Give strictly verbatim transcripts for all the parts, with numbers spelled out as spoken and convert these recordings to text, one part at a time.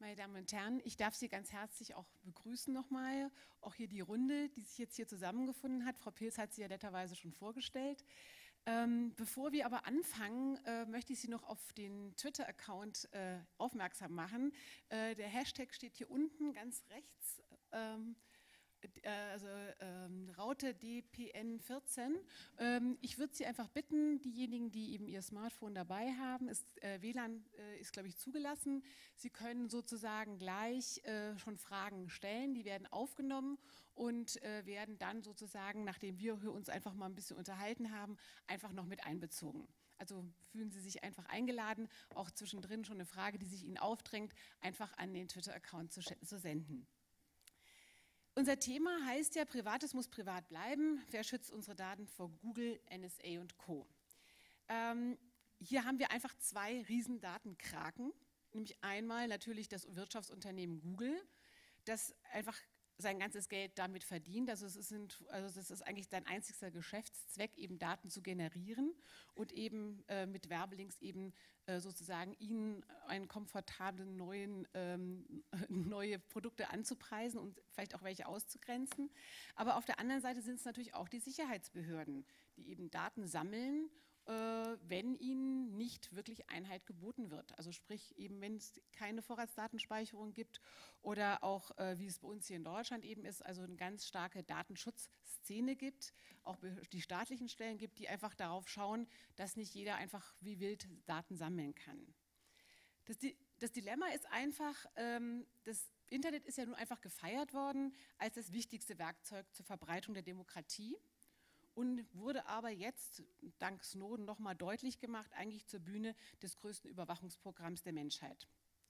Meine Damen und Herren, ich darf Sie ganz herzlich auch begrüßen nochmal, auch hier die Runde, die sich jetzt hier zusammengefunden hat. Frau Pilz hat sie ja netterweise schon vorgestellt. Ähm, bevor wir aber anfangen, äh, möchte ich Sie noch auf den Twitter-Account äh, aufmerksam machen. Äh, der Hashtag steht hier unten ganz rechts. Ähm, also ähm, Raute D P N vierzehn. Ähm, ich würde Sie einfach bitten, diejenigen, die eben Ihr Smartphone dabei haben, ist, äh, W L A N äh, ist, glaube ich, zugelassen. Sie können sozusagen gleich äh, schon Fragen stellen, die werden aufgenommen und äh, werden dann sozusagen, nachdem wir uns einfach mal ein bisschen unterhalten haben, einfach noch mit einbezogen. Also fühlen Sie sich einfach eingeladen, auch zwischendrin schon eine Frage, die sich Ihnen aufdrängt, einfach an den Twitter-Account zu, zu senden. Unser Thema heißt ja, Privates muss privat bleiben. Wer schützt unsere Daten vor Google, N S A und Co.? Ähm, hier haben wir einfach zwei riesen Datenkraken, nämlich einmal natürlich das Wirtschaftsunternehmen Google, das einfach sein ganzes Geld damit verdient. Also es ist, also das ist eigentlich sein einzigster Geschäftszweck, eben Daten zu generieren und eben äh, mit Werbelinks eben äh, sozusagen ihnen einen komfortablen neuen, ähm, neue Produkte anzupreisen und vielleicht auch welche auszugrenzen. Aber auf der anderen Seite sind es natürlich auch die Sicherheitsbehörden, die eben Daten sammeln, wenn ihnen nicht wirklich Einheit geboten wird. Also sprich eben, wenn es keine Vorratsdatenspeicherung gibt oder auch, wie es bei uns hier in Deutschland eben ist, also eine ganz starke Datenschutzszene gibt, auch die staatlichen Stellen gibt, die einfach darauf schauen, dass nicht jeder einfach wie wild Daten sammeln kann. Das, das Dilemma ist einfach, das Internet ist ja nun einfach gefeiert worden als das wichtigste Werkzeug zur Verbreitung der Demokratie. Und wurde aber jetzt, dank Snowden, nochmal deutlich gemacht, eigentlich zur Bühne des größten Überwachungsprogramms der Menschheit.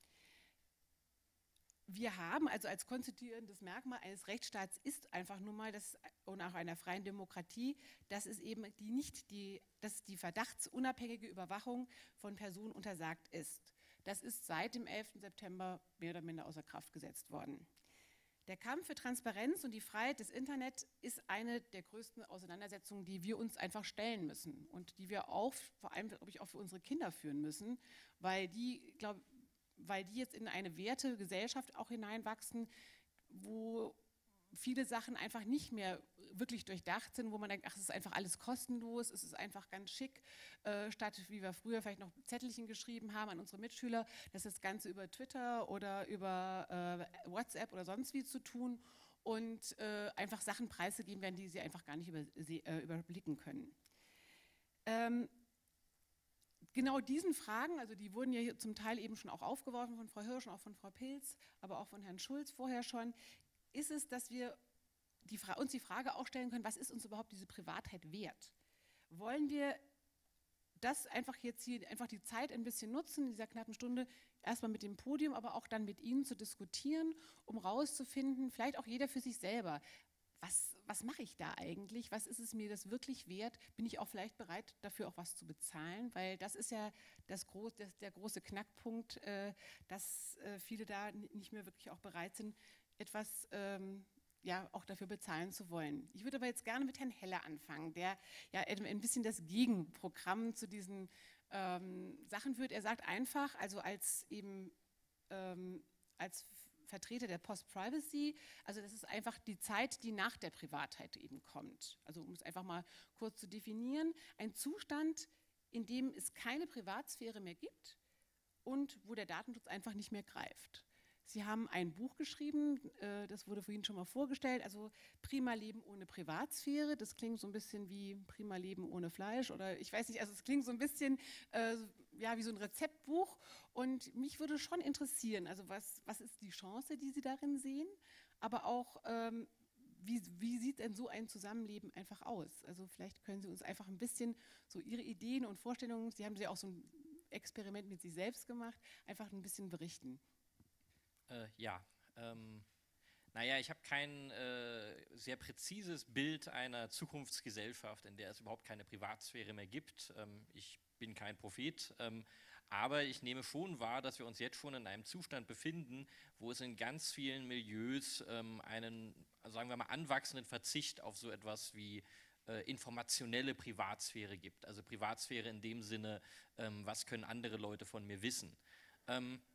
Wir haben also als konstituierendes Merkmal eines Rechtsstaats ist einfach nur mal, das, und auch einer freien Demokratie, dass es eben die, nicht die, dass die verdachtsunabhängige Überwachung von Personen untersagt ist. Das ist seit dem elften September mehr oder minder außer Kraft gesetzt worden. Der Kampf für Transparenz und die Freiheit des Internet ist eine der größten Auseinandersetzungen, die wir uns einfach stellen müssen und die wir auch, vor allem, glaube ich, auch für unsere Kinder führen müssen, weil die, glaub, weil die jetzt in eine Wertegesellschaft auch hineinwachsen, wo viele Sachen einfach nicht mehr wirklich durchdacht sind, wo man denkt, ach, es ist einfach alles kostenlos, es ist einfach ganz schick, äh, statt wie wir früher vielleicht noch Zettelchen geschrieben haben an unsere Mitschüler, dass das Ganze über Twitter oder über äh, WhatsApp oder sonst wie zu tun und äh, einfach Sachen preisgegeben werden, die sie einfach gar nicht über, sie, äh, überblicken können. Ähm, Genau diesen Fragen, also die wurden ja hier zum Teil eben schon auch aufgeworfen von Frau Hirsch und auch von Frau Pilz, aber auch von Herrn Schulz vorher schon, ist es, dass wir die, uns die Frage auch stellen können, was ist uns überhaupt diese Privatheit wert? Wollen wir das einfach jetzt hier, einfach die Zeit ein bisschen nutzen, in dieser knappen Stunde, erstmal mit dem Podium, aber auch dann mit Ihnen zu diskutieren, um rauszufinden, vielleicht auch jeder für sich selber, was, was mache ich da eigentlich? Was ist es mir das wirklich wert? Bin ich auch vielleicht bereit, dafür auch was zu bezahlen? Weil das ist ja das groß, das, der große Knackpunkt, äh, dass äh, viele da nicht mehr wirklich auch bereit sind, etwas ähm, ja, auch dafür bezahlen zu wollen. Ich würde aber jetzt gerne mit Herrn Heller anfangen, der ja ein bisschen das Gegenprogramm zu diesen ähm, Sachen führt. Er sagt einfach, also als eben ähm, als Vertreter der Post-Privacy, also das ist einfach die Zeit, die nach der Privatheit eben kommt. Also um es einfach mal kurz zu definieren, ein Zustand, in dem es keine Privatsphäre mehr gibt und wo der Datenschutz einfach nicht mehr greift. Sie haben ein Buch geschrieben, äh, das wurde vorhin schon mal vorgestellt, also Prima Leben ohne Privatsphäre. Das klingt so ein bisschen wie Prima Leben ohne Fleisch oder ich weiß nicht, also es klingt so ein bisschen äh, ja, wie so ein Rezeptbuch. Und mich würde schon interessieren, also was, was ist die Chance, die Sie darin sehen, aber auch ähm, wie, wie sieht denn so ein Zusammenleben einfach aus? Also vielleicht können Sie uns einfach ein bisschen so Ihre Ideen und Vorstellungen, Sie haben ja auch so ein Experiment mit sich selbst gemacht, einfach ein bisschen berichten. Äh, ja, ähm, naja, ich habe kein äh, sehr präzises Bild einer Zukunftsgesellschaft, in der es überhaupt keine Privatsphäre mehr gibt. Ähm, ich bin kein Prophet, ähm, aber ich nehme schon wahr, dass wir uns jetzt schon in einem Zustand befinden, wo es in ganz vielen Milieus ähm, einen, sagen wir mal, anwachsenden Verzicht auf so etwas wie äh, informationelle Privatsphäre gibt. Also Privatsphäre in dem Sinne, ähm, was können andere Leute von mir wissen. Ähm,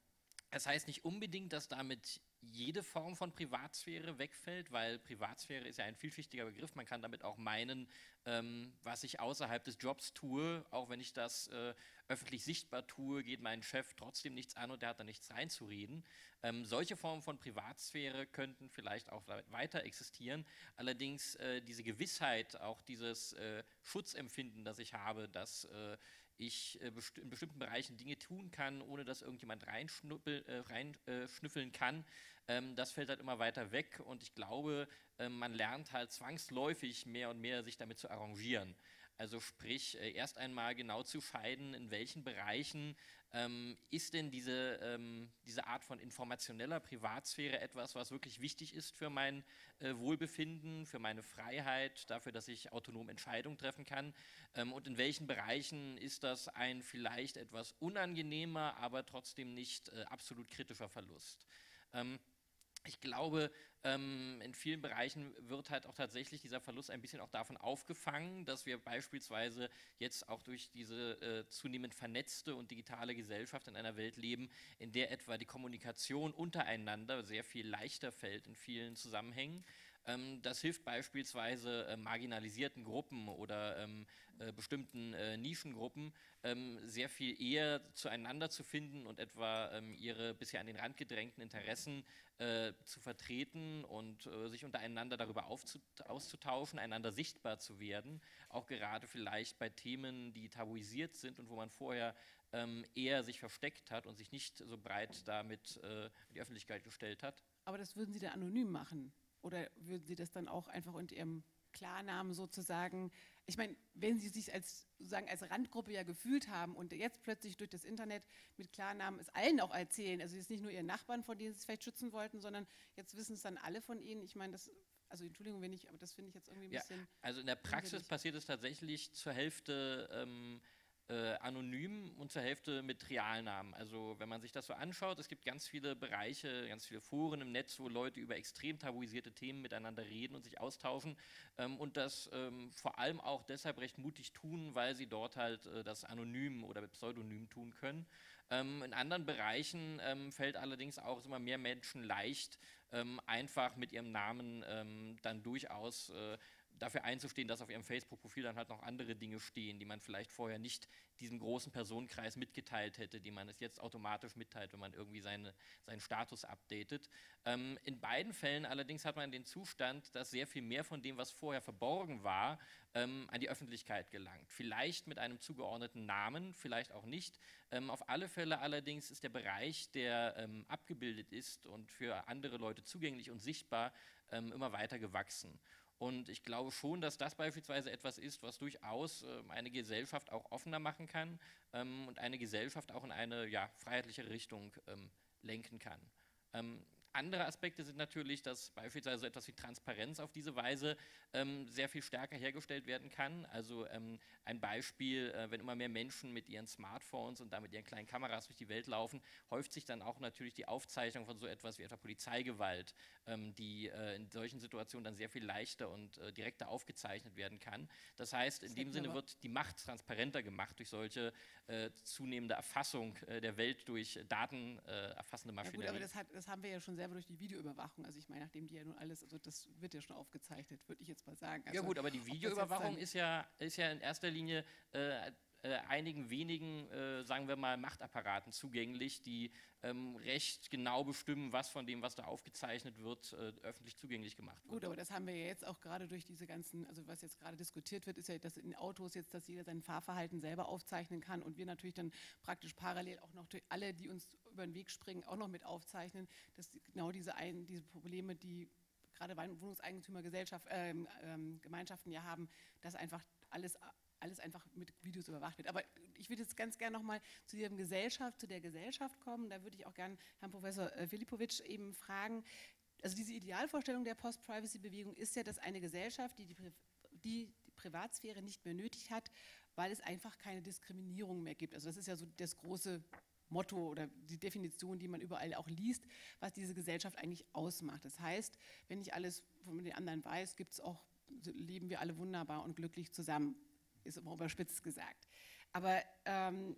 Das heißt nicht unbedingt, dass damit jede Form von Privatsphäre wegfällt, weil Privatsphäre ist ja ein vielschichtiger Begriff. Man kann damit auch meinen, ähm, was ich außerhalb des Jobs tue, auch wenn ich das äh, öffentlich sichtbar tue, geht mein Chef trotzdem nichts an und der hat da nichts reinzureden. Ähm, solche Formen von Privatsphäre könnten vielleicht auch weiter existieren. Allerdings äh, diese Gewissheit, auch dieses äh, Schutzempfinden, das ich habe, dass äh, ich äh, besti in bestimmten Bereichen Dinge tun kann, ohne dass irgendjemand reinschnüffeln äh, rein, äh, kann, ähm, das fällt halt immer weiter weg und ich glaube, äh, man lernt halt zwangsläufig mehr und mehr sich damit zu arrangieren. Also sprich, äh, erst einmal genau zu scheiden, in welchen Bereichen ähm, ist denn diese, ähm, diese Art von informationeller Privatsphäre etwas, was wirklich wichtig ist für mein äh, Wohlbefinden, für meine Freiheit, dafür, dass ich autonom Entscheidungen treffen kann. Ähm, und in welchen Bereichen ist das ein vielleicht etwas unangenehmer, aber trotzdem nicht äh, absolut kritischer Verlust. Ähm, Ich glaube, ähm, in vielen Bereichen wird halt auch tatsächlich dieser Verlust ein bisschen auch davon aufgefangen, dass wir beispielsweise jetzt auch durch diese äh, zunehmend vernetzte und digitale Gesellschaft in einer Welt leben, in der etwa die Kommunikation untereinander sehr viel leichter fällt in vielen Zusammenhängen. Ähm, das hilft beispielsweise äh, marginalisierten Gruppen oder ähm, äh, bestimmten äh, Nischengruppen ähm, sehr viel eher zueinander zu finden und etwa ähm, ihre bisher an den Rand gedrängten Interessen äh, zu vertreten und äh, sich untereinander darüber auszutauschen, einander sichtbar zu werden, auch gerade vielleicht bei Themen, die tabuisiert sind und wo man vorher ähm, eher sich versteckt hat und sich nicht so breit damit äh, in die Öffentlichkeit gestellt hat. Aber das würden Sie dann anonym machen? Oder würden Sie das dann auch einfach unter Ihrem Klarnamen sozusagen, ich meine, wenn Sie sich als, sozusagen als Randgruppe ja gefühlt haben und jetzt plötzlich durch das Internet mit Klarnamen es allen auch erzählen, also jetzt nicht nur Ihren Nachbarn, vor denen Sie es vielleicht schützen wollten, sondern jetzt wissen es dann alle von Ihnen, ich meine, das, also Entschuldigung, wenn ich, aber das finde ich jetzt irgendwie ein ja, bisschen... Also in der Praxis passiert es tatsächlich zur Hälfte ähm, Äh, anonym und zur Hälfte mit Realnamen. Also wenn man sich das so anschaut, es gibt ganz viele Bereiche, ganz viele Foren im Netz, wo Leute über extrem tabuisierte Themen miteinander reden und sich austauschen ähm, und das ähm, vor allem auch deshalb recht mutig tun, weil sie dort halt äh, das anonym oder mit Pseudonym tun können. Ähm, in anderen Bereichen ähm, fällt allerdings auch immer mehr Menschen leicht, ähm, einfach mit ihrem Namen ähm, dann durchaus äh, dafür einzustehen, dass auf ihrem Facebook-Profil dann halt noch andere Dinge stehen, die man vielleicht vorher nicht diesem großen Personenkreis mitgeteilt hätte, die man es jetzt automatisch mitteilt, wenn man irgendwie seine, seinen Status updatet. Ähm, in beiden Fällen allerdings hat man den Zustand, dass sehr viel mehr von dem, was vorher verborgen war, ähm, an die Öffentlichkeit gelangt. Vielleicht mit einem zugeordneten Namen, vielleicht auch nicht. Ähm, auf alle Fälle allerdings ist der Bereich, der ähm, abgebildet ist und für andere Leute zugänglich und sichtbar, ähm, immer weiter gewachsen. Und ich glaube schon, dass das beispielsweise etwas ist, was durchaus äh, eine Gesellschaft auch offener machen kann ähm, und eine Gesellschaft auch in eine ja, freiheitliche Richtung ähm, lenken kann. Ähm, andere Aspekte sind natürlich, dass beispielsweise so etwas wie Transparenz auf diese Weise ähm, sehr viel stärker hergestellt werden kann. Also ähm, ein Beispiel, äh, wenn immer mehr Menschen mit ihren Smartphones und damit ihren kleinen Kameras durch die Welt laufen, häuft sich dann auch natürlich die Aufzeichnung von so etwas wie etwa Polizeigewalt, ähm, die äh, in solchen Situationen dann sehr viel leichter und äh, direkter aufgezeichnet werden kann. Das heißt, in dem Sinne wird die Macht transparenter gemacht durch solche äh, zunehmende Erfassung äh, der Welt durch Daten äh, erfassende Maschinerie. Ja gut, aber das, hat, das haben wir ja schon selber durch die Videoüberwachung. Also ich meine, nachdem die ja nun alles, also das wird ja schon aufgezeichnet, würde ich jetzt mal sagen. Also, ja gut, aber die Videoüberwachung ist ja, ist ja in erster Linie äh, äh, einigen wenigen, äh, sagen wir mal, Machtapparaten zugänglich, die ähm, recht genau bestimmen, was von dem, was da aufgezeichnet wird, äh, öffentlich zugänglich gemacht wird. Gut, aber das haben wir ja jetzt auch gerade durch diese ganzen, also was jetzt gerade diskutiert wird, ist ja, dass in Autos jetzt, dass jeder sein Fahrverhalten selber aufzeichnen kann und wir natürlich dann praktisch parallel auch noch durch alle, die uns über den Weg springen, auch noch mit aufzeichnen, dass genau diese, ein, diese Probleme, die gerade Wohnungseigentümergesellschaft, ähm, ähm, Gemeinschaften ja haben, dass einfach alles alles einfach mit Videos überwacht wird. Aber ich würde jetzt ganz gerne nochmal zu Ihrem Gesellschaft, zu der Gesellschaft kommen. Da würde ich auch gerne Herrn Professor Filipovic eben fragen. Also diese Idealvorstellung der Post-Privacy-Bewegung ist ja, dass eine Gesellschaft, die die, Pri die die Privatsphäre nicht mehr nötig hat, weil es einfach keine Diskriminierung mehr gibt. Also das ist ja so das große Motto oder die Definition, die man überall auch liest, was diese Gesellschaft eigentlich ausmacht. Das heißt, wenn ich alles von den anderen weiß, gibt's auch, leben wir alle wunderbar und glücklich zusammen. Ist immer überspitzt gesagt. Aber ähm,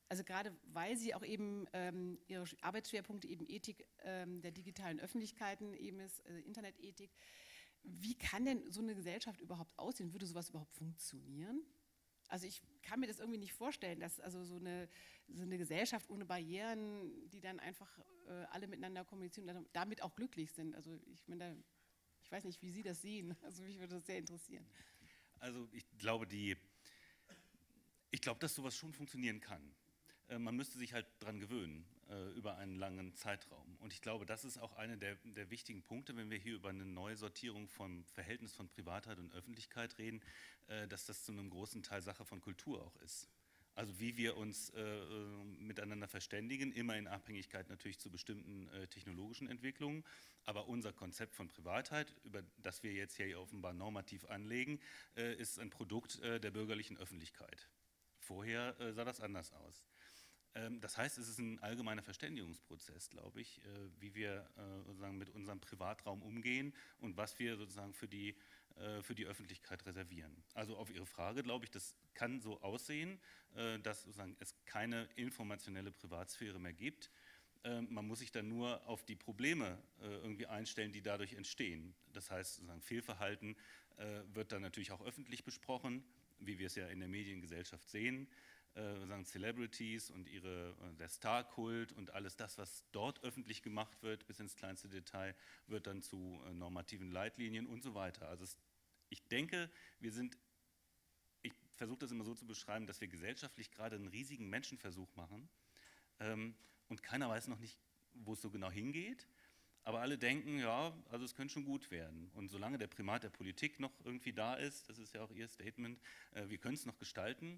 also gerade weil Sie auch eben ähm, Ihre Arbeitsschwerpunkte eben Ethik ähm, der digitalen Öffentlichkeiten eben ist, äh, Internetethik. Wie kann denn so eine Gesellschaft überhaupt aussehen? Würde sowas überhaupt funktionieren? Also ich kann mir das irgendwie nicht vorstellen, dass also so eine, so eine Gesellschaft ohne Barrieren, die dann einfach äh, alle miteinander kommunizieren und damit auch glücklich sind. Also ich meine, da, ich weiß nicht, wie Sie das sehen. Also mich würde das sehr interessieren. Also ich glaube, die, ich glaube, dass sowas schon funktionieren kann. Äh, man müsste sich halt dran gewöhnen äh, über einen langen Zeitraum. Und ich glaube, das ist auch einer der, der wichtigen Punkte, wenn wir hier über eine neue Sortierung vom Verhältnis von Privatheit und Öffentlichkeit reden, äh, dass das zu einem großen Teil Sache von Kultur auch ist. Also wie wir uns äh, miteinander verständigen, immer in Abhängigkeit natürlich zu bestimmten äh, technologischen Entwicklungen. Aber unser Konzept von Privatheit, über das wir jetzt hier offenbar normativ anlegen, äh, ist ein Produkt äh, der bürgerlichen Öffentlichkeit. Vorher äh, sah das anders aus. Ähm, das heißt, es ist ein allgemeiner Verständigungsprozess, glaube ich, äh, wie wir äh, sozusagen mit unserem Privatraum umgehen und was wir sozusagen für die für die Öffentlichkeit reservieren. Also auf Ihre Frage, glaube ich, das kann so aussehen, dass sozusagen es keine informationelle Privatsphäre mehr gibt. Man muss sich dann nur auf die Probleme irgendwie einstellen, die dadurch entstehen. Das heißt, sozusagen Fehlverhalten wird dann natürlich auch öffentlich besprochen, wie wir es ja in der Mediengesellschaft sehen. Sagen Celebrities und ihre, der Star-Kult und alles das, was dort öffentlich gemacht wird, bis ins kleinste Detail, wird dann zu normativen Leitlinien und so weiter. Also es, ich denke, wir sind, ich versuche das immer so zu beschreiben, dass wir gesellschaftlich gerade einen riesigen Menschenversuch machen ähm, und keiner weiß noch nicht, wo es so genau hingeht. Aber alle denken, ja, also es könnte schon gut werden. Und solange der Primat der Politik noch irgendwie da ist, das ist ja auch Ihr Statement, äh, wir können es noch gestalten,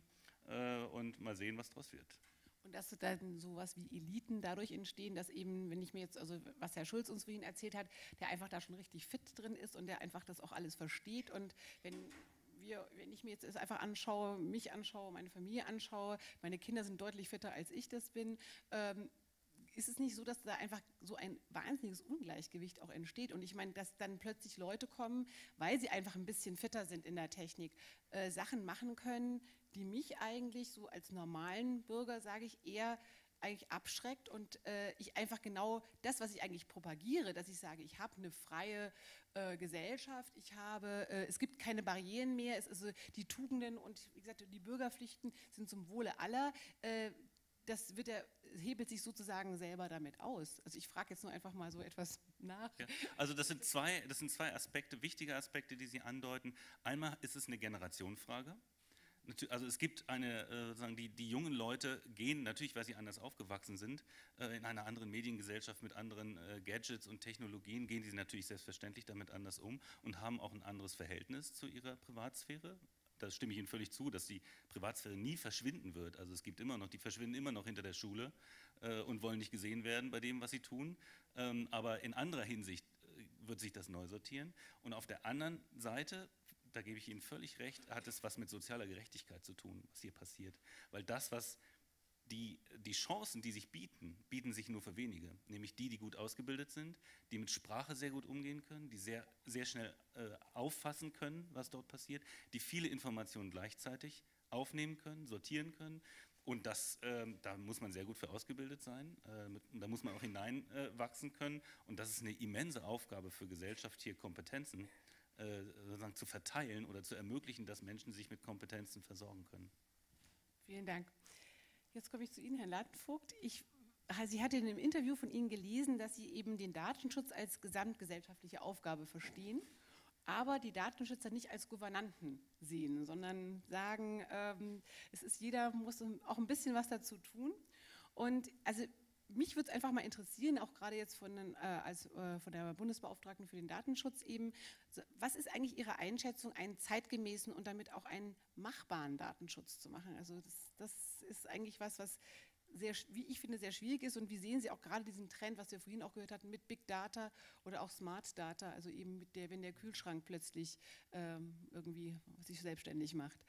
und mal sehen, was draus wird. Und dass dann sowas wie Eliten dadurch entstehen, dass eben, wenn ich mir jetzt, also was Herr Schulz uns vorhin erzählt hat, der einfach da schon richtig fit drin ist und der einfach das auch alles versteht. Und wenn wir, wenn ich mir jetzt das einfach anschaue, mich anschaue, meine Familie anschaue, meine Kinder sind deutlich fitter, als ich das bin, ähm, ist es nicht so, dass da einfach so ein wahnsinniges Ungleichgewicht auch entsteht? Und ich meine, dass dann plötzlich Leute kommen, weil sie einfach ein bisschen fitter sind in der Technik, äh, Sachen machen können, die mich eigentlich so als normalen Bürger, sage ich, eher eigentlich abschreckt und äh, ich einfach genau das, was ich eigentlich propagiere, dass ich sage, ich habe eine freie äh, Gesellschaft, ich habe, äh, es gibt keine Barrieren mehr, es ist, also die Tugenden und wie gesagt, die Bürgerpflichten sind zum Wohle aller. Äh, das wird er, hebelt sich sozusagen selber damit aus. Also ich frage jetzt nur einfach mal so etwas nach. Ja, also das sind zwei, das sind zwei Aspekte, wichtige Aspekte, die Sie andeuten. Einmal ist es eine Generationenfrage. Also es gibt eine, äh, sagen die, die jungen Leute gehen natürlich, weil sie anders aufgewachsen sind, äh, in einer anderen Mediengesellschaft mit anderen äh, Gadgets und Technologien, gehen sie natürlich selbstverständlich damit anders um und haben auch ein anderes Verhältnis zu ihrer Privatsphäre. Da stimme ich Ihnen völlig zu, dass die Privatsphäre nie verschwinden wird. Also es gibt immer noch, die verschwinden immer noch hinter der Schule äh, und wollen nicht gesehen werden bei dem, was sie tun. Ähm, aber in anderer Hinsicht äh, wird sich das neu sortieren. Und auf der anderen Seite, da gebe ich Ihnen völlig recht, hat es was mit sozialer Gerechtigkeit zu tun, was hier passiert. Weil das, was die, die Chancen, die sich bieten, bieten sich nur für wenige. Nämlich die, die gut ausgebildet sind, die mit Sprache sehr gut umgehen können, die sehr, sehr schnell äh, auffassen können, was dort passiert, die viele Informationen gleichzeitig aufnehmen können, sortieren können. Und das, äh, da muss man sehr gut für ausgebildet sein. Äh, mit, da muss man auch hineinwachsen äh, können. Und das ist eine immense Aufgabe für Gesellschaft, hier Kompetenzen äh, sozusagen zu verteilen oder zu ermöglichen, dass Menschen sich mit Kompetenzen versorgen können. Vielen Dank. Jetzt komme ich zu Ihnen, Herr Lattenvogt. Ich, Sie hatte in einem Interview von Ihnen gelesen, dass Sie eben den Datenschutz als gesamtgesellschaftliche Aufgabe verstehen, aber die Datenschützer nicht als Gouvernanten sehen, sondern sagen, ähm, es ist, jeder muss auch ein bisschen was dazu tun. Und also mich würde es einfach mal interessieren, auch gerade jetzt von, den, äh, als, äh, von der Bundesbeauftragten für den Datenschutz eben, so, was ist eigentlich Ihre Einschätzung, einen zeitgemäßen und damit auch einen machbaren Datenschutz zu machen? Also das, das ist eigentlich was, was sehr, wie ich finde, sehr schwierig ist. Und wie sehen Sie auch gerade diesen Trend, was wir vorhin auch gehört hatten, mit Big Data oder auch Smart Data, also eben mit der, wenn der Kühlschrank plötzlich ähm, irgendwie sich selbstständig macht?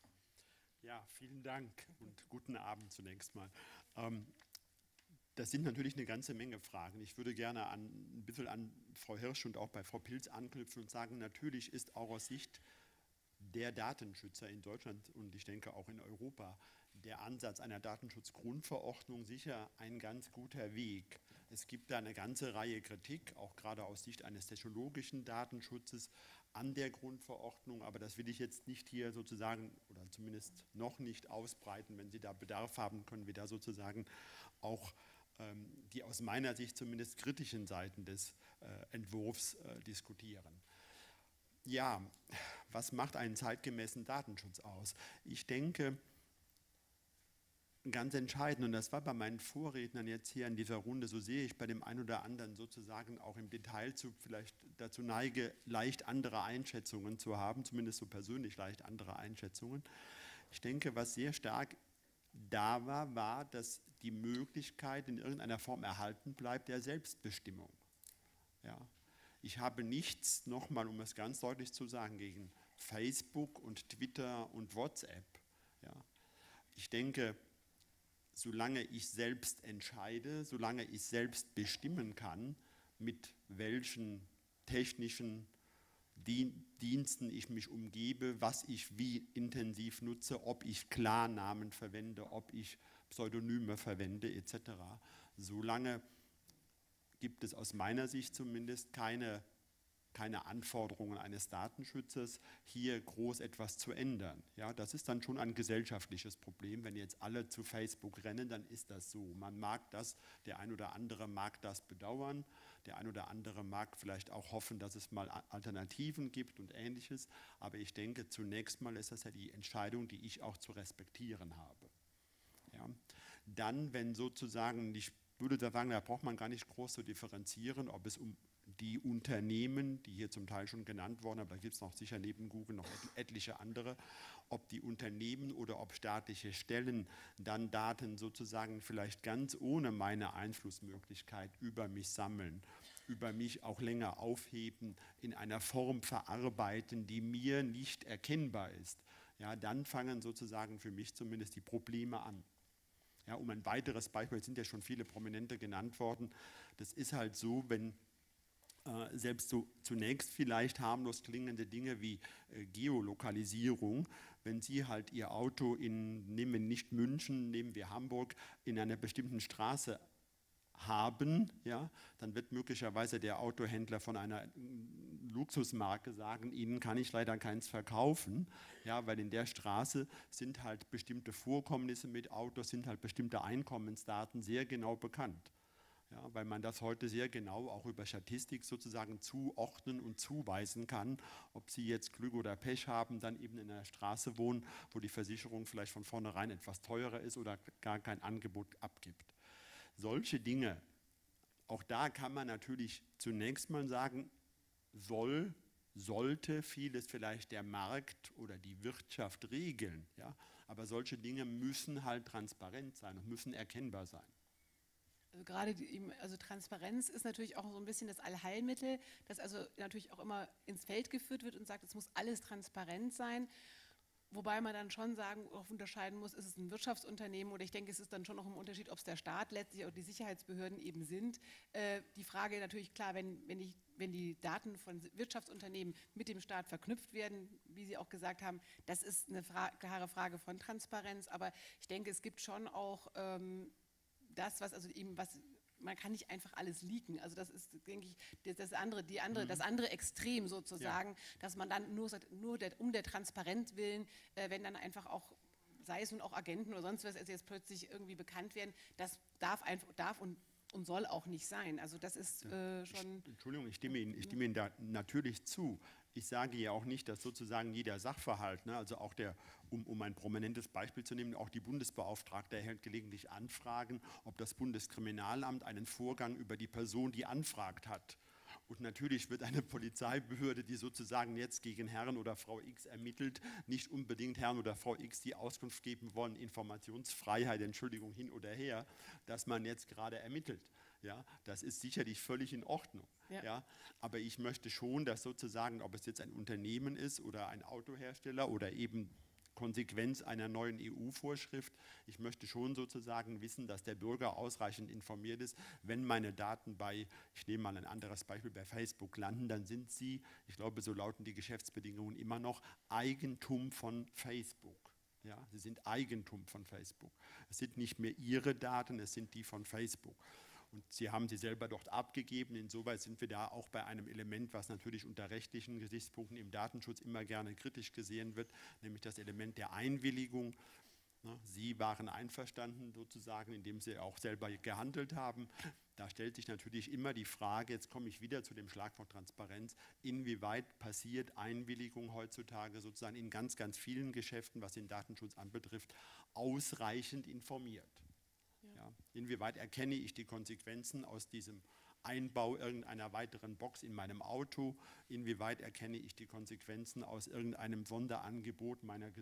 Ja, vielen Dank und guten Abend zunächst mal. Ähm, Das sind natürlich eine ganze Menge Fragen. Ich würde gerne an, ein bisschen an Frau Hirsch und auch bei Frau Pilz anknüpfen und sagen, natürlich ist auch aus Sicht der Datenschützer in Deutschland und ich denke auch in Europa der Ansatz einer Datenschutzgrundverordnung sicher ein ganz guter Weg. Es gibt da eine ganze Reihe Kritik, auch gerade aus Sicht eines technologischen Datenschutzes an der Grundverordnung, aber das will ich jetzt nicht hier sozusagen oder zumindest noch nicht ausbreiten. Wenn Sie da Bedarf haben, können wir da sozusagen auch ähm, die aus meiner Sicht zumindest kritischen Seiten des äh, Entwurfs äh, diskutieren. Ja, was macht einen zeitgemäßen Datenschutz aus? Ich denke, ganz entscheidend, und das war bei meinen Vorrednern jetzt hier in dieser Runde, so sehe ich bei dem einen oder anderen sozusagen auch im Detail zu, vielleicht dazu neige, leicht andere Einschätzungen zu haben, zumindest so persönlich leicht andere Einschätzungen. Ich denke, was sehr stark da war, war, dass die Möglichkeit in irgendeiner Form erhalten bleibt der Selbstbestimmung. Ja. Ich habe nichts, nochmal, um es ganz deutlich zu sagen, gegen Facebook und Twitter und WhatsApp. Ja. Ich denke, solange ich selbst entscheide, solange ich selbst bestimmen kann, mit welchen technischen Diensten ich mich umgebe, was ich wie intensiv nutze, ob ich Klarnamen verwende, ob ich Pseudonyme verwende et cetera. Solange gibt es aus meiner Sicht zumindest keine, keine Anforderungen eines Datenschützers, hier groß etwas zu ändern. Ja, das ist dann schon ein gesellschaftliches Problem. Wenn jetzt alle zu Facebook rennen, dann ist das so. Man mag das, der ein oder andere mag das bedauern, der ein oder andere mag vielleicht auch hoffen, dass es mal Alternativen gibt und Ähnliches. Aber ich denke, zunächst mal ist das ja die Entscheidung, die ich auch zu respektieren habe. Ja. Dann, wenn sozusagen, ich würde da sagen, da braucht man gar nicht groß zu differenzieren, ob es um die Unternehmen, die hier zum Teil schon genannt wurden, aber da gibt es noch sicher neben Google noch etliche andere, ob die Unternehmen oder ob staatliche Stellen dann Daten sozusagen vielleicht ganz ohne meine Einflussmöglichkeit über mich sammeln, über mich auch länger aufheben, in einer Form verarbeiten, die mir nicht erkennbar ist, ja, dann fangen sozusagen für mich zumindest die Probleme an. Ja, um ein weiteres Beispiel, es sind ja schon viele Prominente genannt worden, das ist halt so, wenn äh, selbst so zunächst vielleicht harmlos klingende Dinge wie äh, Geolokalisierung, wenn Sie halt Ihr Auto in, nehmen wir nicht München, nehmen wir Hamburg, in einer bestimmten Straße haben, ja, dann wird möglicherweise der Autohändler von einer Luxusmarke sagen, Ihnen kann ich leider keins verkaufen, ja, weil in der Straße sind halt bestimmte Vorkommnisse mit Autos, sind halt bestimmte Einkommensdaten sehr genau bekannt. Ja, weil man das heute sehr genau auch über Statistik sozusagen zuordnen und zuweisen kann, ob Sie jetzt Glück oder Pech haben, dann eben in einer Straße wohnen, wo die Versicherung vielleicht von vornherein etwas teurer ist oder gar kein Angebot abgibt. Solche Dinge, auch da kann man natürlich zunächst mal sagen, soll, sollte vieles vielleicht der Markt oder die Wirtschaft regeln. Ja? Aber solche Dinge müssen halt transparent sein und müssen erkennbar sein. Also gerade die, also Transparenz ist natürlich auch so ein bisschen das Allheilmittel, das also natürlich auch immer ins Feld geführt wird und sagt, es muss alles transparent sein. Wobei man dann schon sagen, auch unterscheiden muss, ist es ein Wirtschaftsunternehmen oder ich denke, es ist dann schon noch ein Unterschied, ob es der Staat letztlich oder die Sicherheitsbehörden eben sind. Äh, die Frage natürlich klar, wenn, wenn, ich, wenn die Daten von Wirtschaftsunternehmen mit dem Staat verknüpft werden, wie Sie auch gesagt haben, das ist eine Fra- klare Frage von Transparenz, aber ich denke, es gibt schon auch ähm, das, was also eben was man kann nicht einfach alles leaken. Also das ist, denke ich, das andere, die andere, mhm. das andere Extrem sozusagen, ja. dass man dann nur, nur der, um der Transparenz willen, äh, wenn dann einfach auch, sei es nun auch Agenten oder sonst was, also jetzt plötzlich irgendwie bekannt werden, das darf einfach, darf und und soll auch nicht sein. Also das ist äh, schon... Entschuldigung, ich stimme Ihnen, ich stimme Ihnen da natürlich zu. Ich sage ja auch nicht, dass sozusagen jeder Sachverhalt, ne, also auch der, um, um ein prominentes Beispiel zu nehmen, auch die Bundesbeauftragte erhält gelegentlich Anfragen, ob das Bundeskriminalamt einen Vorgang über die Person, die anfragt, hat. Und natürlich wird eine Polizeibehörde, die sozusagen jetzt gegen Herrn oder Frau X ermittelt, nicht unbedingt Herrn oder Frau X die Auskunft geben wollen, Informationsfreiheit, Entschuldigung, hin oder her, dass man jetzt gerade ermittelt. Ja, das ist sicherlich völlig in Ordnung. Ja. Ja, aber ich möchte schon, dass sozusagen, ob es jetzt ein Unternehmen ist oder ein Autohersteller oder eben Konsequenz einer neuen E U-Vorschrift. Ich möchte schon sozusagen wissen, dass der Bürger ausreichend informiert ist. Wenn meine Daten bei, ich nehme mal ein anderes Beispiel, bei Facebook landen, dann sind sie, ich glaube, so lauten die Geschäftsbedingungen immer noch, Eigentum von Facebook. Ja, sie sind Eigentum von Facebook. Es sind nicht mehr Ihre Daten, es sind die von Facebook. Und Sie haben sie selber dort abgegeben. Insoweit sind wir da auch bei einem Element, was natürlich unter rechtlichen Gesichtspunkten im Datenschutz immer gerne kritisch gesehen wird, nämlich das Element der Einwilligung. Sie waren einverstanden sozusagen, indem Sie auch selber gehandelt haben. Da stellt sich natürlich immer die Frage, jetzt komme ich wieder zu dem Schlagwort Transparenz, inwieweit passiert Einwilligung heutzutage sozusagen in ganz, ganz vielen Geschäften, was den Datenschutz anbetrifft, ausreichend informiert. Ja, inwieweit erkenne ich die Konsequenzen aus diesem Einbau irgendeiner weiteren Box in meinem Auto? Inwieweit erkenne ich die Konsequenzen aus irgendeinem Sonderangebot meiner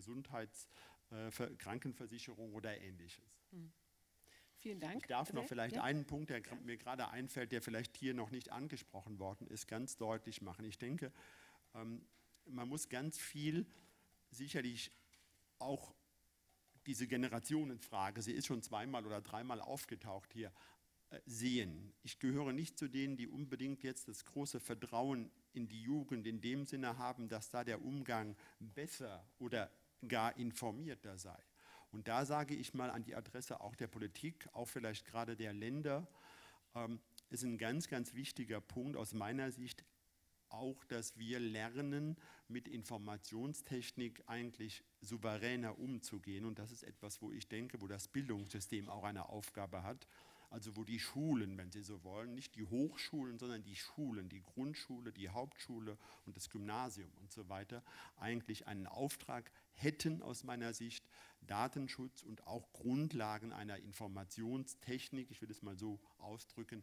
Gesundheitskrankenversicherung äh, oder Ähnliches? Hm. Vielen Dank. Ich darf noch vielleicht ja. einen Punkt, der mir gerade einfällt, der vielleicht hier noch nicht angesprochen worden ist, ganz deutlich machen. Ich denke, ähm, man muss ganz viel sicherlich auch diese Generationenfrage, sie ist schon zweimal oder dreimal aufgetaucht hier, äh, sehen. Ich gehöre nicht zu denen, die unbedingt jetzt das große Vertrauen in die Jugend in dem Sinne haben, dass da der Umgang besser oder gar informierter sei. Und da sage ich mal an die Adresse auch der Politik, auch vielleicht gerade der Länder, ähm, ist ein ganz, ganz wichtiger Punkt aus meiner Sicht, auch, dass wir lernen, mit Informationstechnik eigentlich souveräner umzugehen. Und das ist etwas, wo ich denke, wo das Bildungssystem auch eine Aufgabe hat. Also wo die Schulen, wenn Sie so wollen, nicht die Hochschulen, sondern die Schulen, die Grundschule, die Hauptschule und das Gymnasium und so weiter, eigentlich einen Auftrag hätten aus meiner Sicht, Datenschutz und auch Grundlagen einer Informationstechnik, ich will es mal so ausdrücken,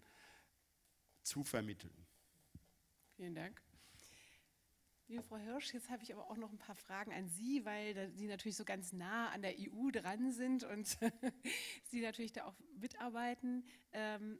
zu vermitteln. Vielen Dank. Liebe Frau Hirsch, jetzt habe ich aber auch noch ein paar Fragen an Sie, weil Sie natürlich so ganz nah an der E U dran sind und Sie natürlich da auch mitarbeiten. Ähm,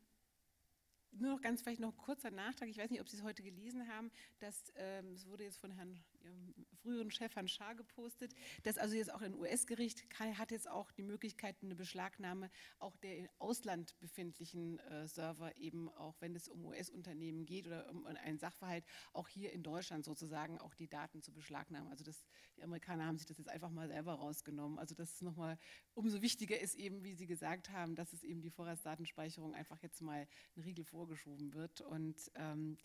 nur noch ganz vielleicht noch ein kurzer Nachtrag. Ich weiß nicht, ob Sie es heute gelesen haben, dass, ähm, es wurde jetzt von Herrn, Ihrem früheren Chef, Herrn Schaar, gepostet, dass also jetzt auch ein U S-Gericht hat jetzt auch die Möglichkeit, eine Beschlagnahme auch der im Ausland befindlichen äh, Server, eben auch wenn es um U S-Unternehmen geht oder um einen Sachverhalt, auch hier in Deutschland sozusagen auch die Daten zu beschlagnahmen. Also das, die Amerikaner haben sich das jetzt einfach mal selber rausgenommen. Also das ist nochmal, umso wichtiger ist eben, wie Sie gesagt haben, dass es eben die Vorratsdatenspeicherung einfach jetzt mal einen Riegel vorgeschoben wird. Und ähm,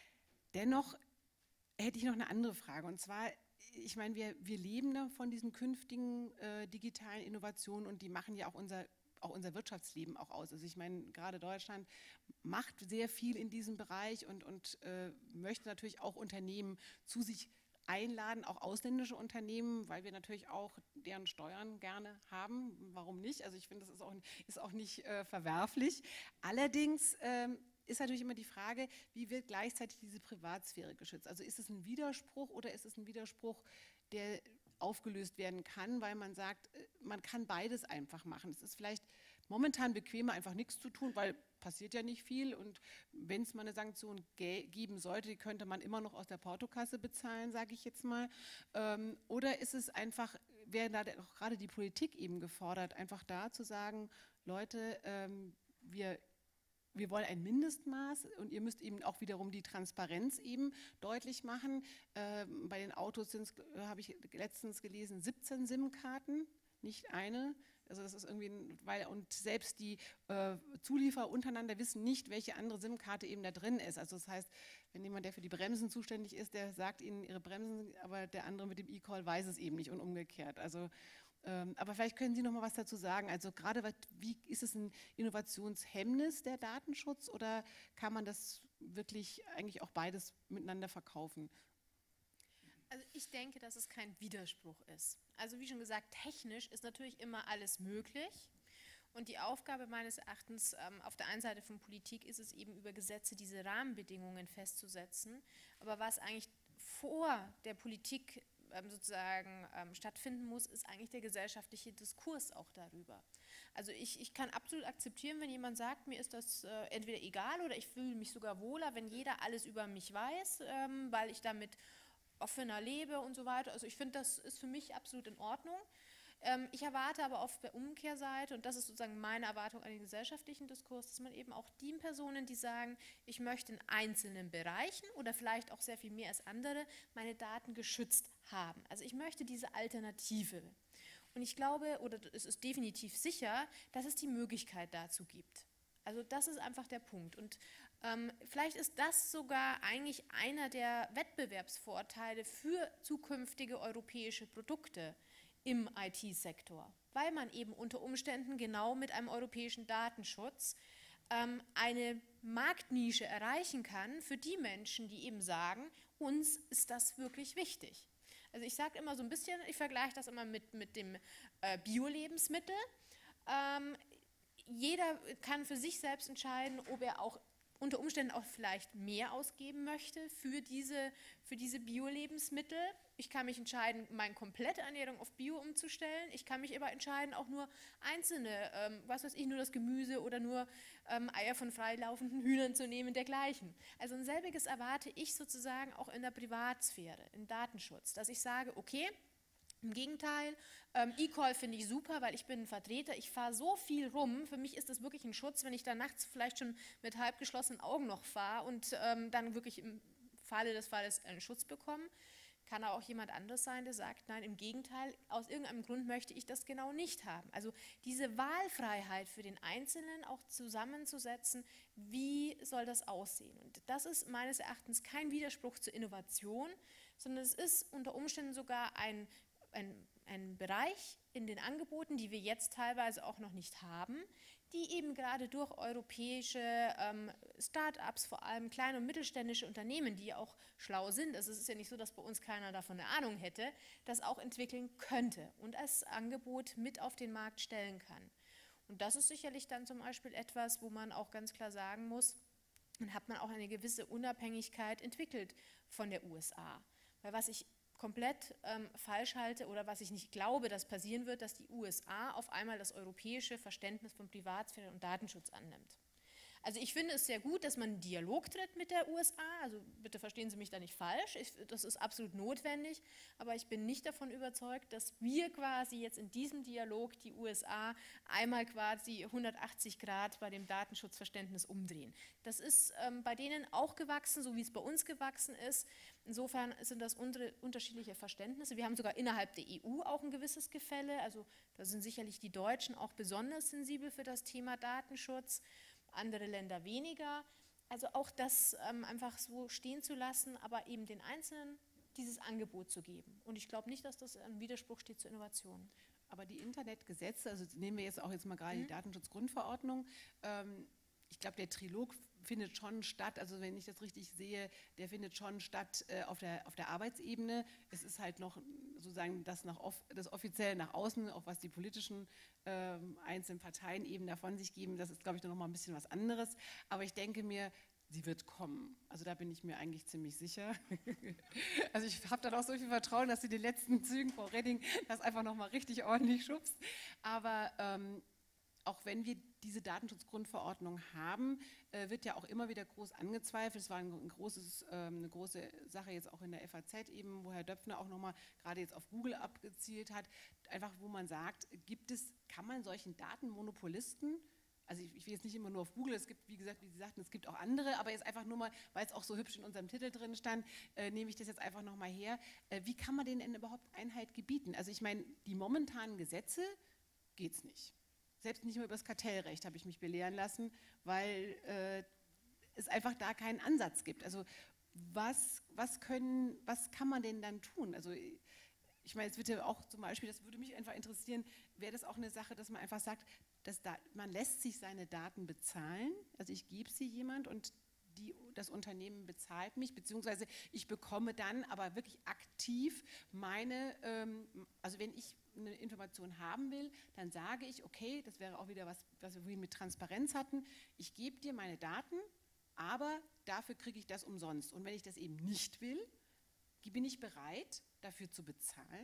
dennoch hätte ich noch eine andere Frage, und zwar, ich meine, wir, wir leben da von diesen künftigen äh, digitalen Innovationen und die machen ja auch unser, auch unser Wirtschaftsleben auch aus. Also ich meine, gerade Deutschland macht sehr viel in diesem Bereich und, und äh, möchte natürlich auch Unternehmen zu sich einladen, auch ausländische Unternehmen, weil wir natürlich auch deren Steuern gerne haben. Warum nicht? Also ich finde, das ist auch, ist auch nicht äh, verwerflich. Allerdings ähm, ist natürlich immer die Frage, wie wird gleichzeitig diese Privatsphäre geschützt? Also ist es ein Widerspruch oder ist es ein Widerspruch, der aufgelöst werden kann, weil man sagt, man kann beides einfach machen. Es ist vielleicht momentan bequemer, einfach nichts zu tun, weil passiert ja nicht viel und wenn es mal eine Sanktion geben sollte, die könnte man immer noch aus der Portokasse bezahlen, sage ich jetzt mal. Ähm, oder ist es einfach, wäre da auch gerade die Politik eben gefordert, einfach da zu sagen, Leute, ähm, wir Wir wollen ein Mindestmaß und ihr müsst eben auch wiederum die Transparenz eben deutlich machen. Ähm, bei den Autos sind es, äh, habe ich letztens gelesen, siebzehn SIM-Karten, nicht eine. Also das ist irgendwie, ein, weil und selbst die äh, Zulieferer untereinander wissen nicht, welche andere SIM-Karte eben da drin ist. Also das heißt, wenn jemand, der für die Bremsen zuständig ist, der sagt Ihnen Ihre Bremsen, aber der andere mit dem E-Call weiß es eben nicht und umgekehrt. Also Ähm, aber vielleicht können Sie noch mal was dazu sagen. Also gerade, wie ist es ein Innovationshemmnis, der Datenschutz, oder kann man das wirklich eigentlich auch beides miteinander verkaufen? Also ich denke, dass es kein Widerspruch ist. Also wie schon gesagt, technisch ist natürlich immer alles möglich. Und die Aufgabe meines Erachtens ähm, auf der einen Seite von Politik ist es eben, über Gesetze diese Rahmenbedingungen festzusetzen. Aber was eigentlich vor der Politik sozusagen ähm, stattfinden muss, ist eigentlich der gesellschaftliche Diskurs auch darüber. Also ich, ich kann absolut akzeptieren, wenn jemand sagt, mir ist das äh, entweder egal oder ich fühle mich sogar wohler, wenn jeder alles über mich weiß, ähm, weil ich damit offener lebe und so weiter. Also ich finde, das ist für mich absolut in Ordnung. Ähm, ich erwarte aber auf der Umkehrseite, und das ist sozusagen meine Erwartung an den gesellschaftlichen Diskurs, dass man eben auch die Personen, die sagen, ich möchte in einzelnen Bereichen oder vielleicht auch sehr viel mehr als andere, meine Daten geschützt haben. Also ich möchte diese Alternative. Und ich glaube, oder es ist definitiv sicher, dass es die Möglichkeit dazu gibt. Also das ist einfach der Punkt. Und ähm, vielleicht ist das sogar eigentlich einer der Wettbewerbsvorteile für zukünftige europäische Produkte im I T-Sektor, weil man eben unter Umständen genau mit einem europäischen Datenschutz ähm, eine Marktnische erreichen kann für die Menschen, die eben sagen, uns ist das wirklich wichtig. Also ich sage immer so ein bisschen, ich vergleiche das immer mit, mit dem äh, Bio-Lebensmittel. Ähm, jeder kann für sich selbst entscheiden, ob er auch unter Umständen auch vielleicht mehr ausgeben möchte für diese, für diese Bio-Lebensmittel. Ich kann mich entscheiden, meine komplette Ernährung auf Bio umzustellen. Ich kann mich aber entscheiden, auch nur einzelne, ähm, was weiß ich, nur das Gemüse oder nur ähm, Eier von freilaufenden Hühnern zu nehmen, dergleichen. Also ein selbiges erwarte ich sozusagen auch in der Privatsphäre, im Datenschutz, dass ich sage, okay, im Gegenteil, ähm, E-Call finde ich super, weil ich bin ein Vertreter, ich fahre so viel rum, für mich ist das wirklich ein Schutz, wenn ich da nachts vielleicht schon mit halb geschlossenen Augen noch fahre und ähm, dann wirklich im Falle des Falles einen Schutz bekomme. Kann aber auch jemand anderes sein, der sagt, nein, im Gegenteil, aus irgendeinem Grund möchte ich das genau nicht haben. Also diese Wahlfreiheit für den Einzelnen auch zusammenzusetzen, wie soll das aussehen? Und das ist meines Erachtens kein Widerspruch zur Innovation, sondern es ist unter Umständen sogar ein Ein, ein Bereich in den Angeboten, die wir jetzt teilweise auch noch nicht haben, die eben gerade durch europäische ähm, Start-ups, vor allem kleine und mittelständische Unternehmen, die auch schlau sind, also es ist ja nicht so, dass bei uns keiner davon eine Ahnung hätte, das auch entwickeln könnte und als Angebot mit auf den Markt stellen kann. Und das ist sicherlich dann zum Beispiel etwas, wo man auch ganz klar sagen muss, dann hat man auch eine gewisse Unabhängigkeit entwickelt von der U S A. Weil was ich komplett ähm, falsch halte oder was ich nicht glaube, dass passieren wird, dass die U S A auf einmal das europäische Verständnis von Privatsphäre und Datenschutz annimmt. Also ich finde es sehr gut, dass man einen Dialog tritt mit der U S A, also bitte verstehen Sie mich da nicht falsch, ich, das ist absolut notwendig, aber ich bin nicht davon überzeugt, dass wir quasi jetzt in diesem Dialog die U S A einmal quasi hundertachtzig Grad bei dem Datenschutzverständnis umdrehen. Das ist ähm, bei denen auch gewachsen, so wie es bei uns gewachsen ist. Insofern sind das unsere unterschiedliche Verständnisse. Wir haben sogar innerhalb der E U auch ein gewisses Gefälle, also da sind sicherlich die Deutschen auch besonders sensibel für das Thema Datenschutz, andere Länder weniger. Also auch das ähm, einfach so stehen zu lassen, aber eben den Einzelnen dieses Angebot zu geben. Und ich glaube nicht, dass das im Widerspruch steht zur Innovation. Aber die Internetgesetze, also nehmen wir jetzt auch jetzt mal gerade mhm. die Datenschutzgrundverordnung, ähm, ich glaube, der Trilog findet schon statt, also wenn ich das richtig sehe, der findet schon statt äh, auf, der, auf der Arbeitsebene. Es ist halt noch sozusagen das, nach off, das Offizielle nach außen, auch was die politischen äh, einzelnen Parteien eben davon sich geben, das ist, glaube ich, noch mal ein bisschen was anderes. Aber ich denke mir, sie wird kommen. Also da bin ich mir eigentlich ziemlich sicher. Also ich habe dann auch so viel Vertrauen, dass sie in den letzten Zügen, Frau Redding, das einfach noch mal richtig ordentlich schubst. Aber ähm, auch wenn wir diese Datenschutzgrundverordnung haben, äh, wird ja auch immer wieder groß angezweifelt. Es war ein, ein großes, äh, eine große Sache jetzt auch in der F A Z eben, wo Herr Döpfner auch nochmal gerade jetzt auf Google abgezielt hat, einfach wo man sagt, gibt es, kann man solchen Datenmonopolisten, also ich, ich will jetzt nicht immer nur auf Google, es gibt, wie gesagt, wie Sie sagten, es gibt auch andere, aber jetzt einfach nur mal, weil es auch so hübsch in unserem Titel drin stand, äh, nehme ich das jetzt einfach nochmal her. Äh, wie kann man denen denn überhaupt Einhalt gebieten? Also ich meine, die momentanen Gesetze geht es nicht. Selbst nicht mehr über das Kartellrecht habe ich mich belehren lassen, weil äh, es einfach da keinen Ansatz gibt. Also was, was, können, was kann man denn dann tun? Also ich meine, es wird ja auch zum Beispiel, das würde mich einfach interessieren, wäre das auch eine Sache, dass man einfach sagt, dass da, man lässt sich seine Daten bezahlen, also ich gebe sie jemand und die, das Unternehmen bezahlt mich, beziehungsweise ich bekomme dann aber wirklich aktiv meine, ähm, also wenn ich eine Information haben will, dann sage ich, okay, das wäre auch wieder was, was wir vorhin mit Transparenz hatten, ich gebe dir meine Daten, aber dafür kriege ich das umsonst. Und wenn ich das eben nicht will, bin ich bereit, dafür zu bezahlen.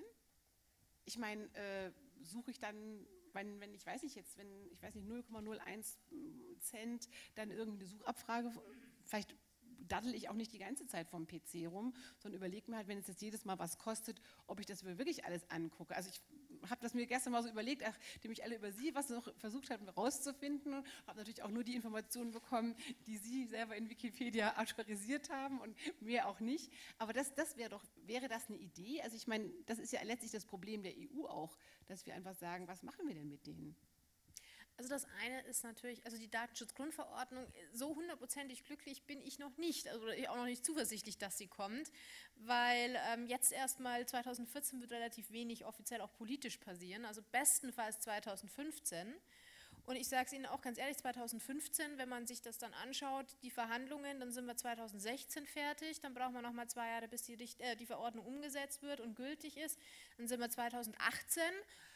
Ich meine, äh, suche ich dann, wenn, wenn ich weiß nicht jetzt, wenn ich weiß nicht null Komma null eins Cent dann irgendeine Suchabfrage, vielleicht daddel ich auch nicht die ganze Zeit vom P C rum, sondern überlege mir halt, wenn es jetzt jedes Mal was kostet, ob ich das wirklich alles angucke. Also ich habe das mir gestern mal so überlegt, nachdem ich alle über Sie was noch versucht habe rauszufinden, und habe natürlich auch nur die Informationen bekommen, die Sie selber in Wikipedia autorisiert haben und mehr auch nicht. Aber das, das wäre doch, wäre das eine Idee? Also ich meine, das ist ja letztlich das Problem der E U auch, dass wir einfach sagen, was machen wir denn mit denen? Also das eine ist natürlich, also die Datenschutzgrundverordnung, so hundertprozentig glücklich bin ich noch nicht, also auch noch nicht zuversichtlich, dass sie kommt, weil ähm, jetzt erstmal zweitausendvierzehn wird relativ wenig offiziell auch politisch passieren, also bestenfalls zweitausendfünfzehn. Und ich sage es Ihnen auch ganz ehrlich, zweitausendfünfzehn, wenn man sich das dann anschaut, die Verhandlungen, dann sind wir zweitausendsechzehn fertig, dann brauchen wir noch mal zwei Jahre, bis die, äh, die Verordnung umgesetzt wird und gültig ist, dann sind wir zweitausendachtzehn.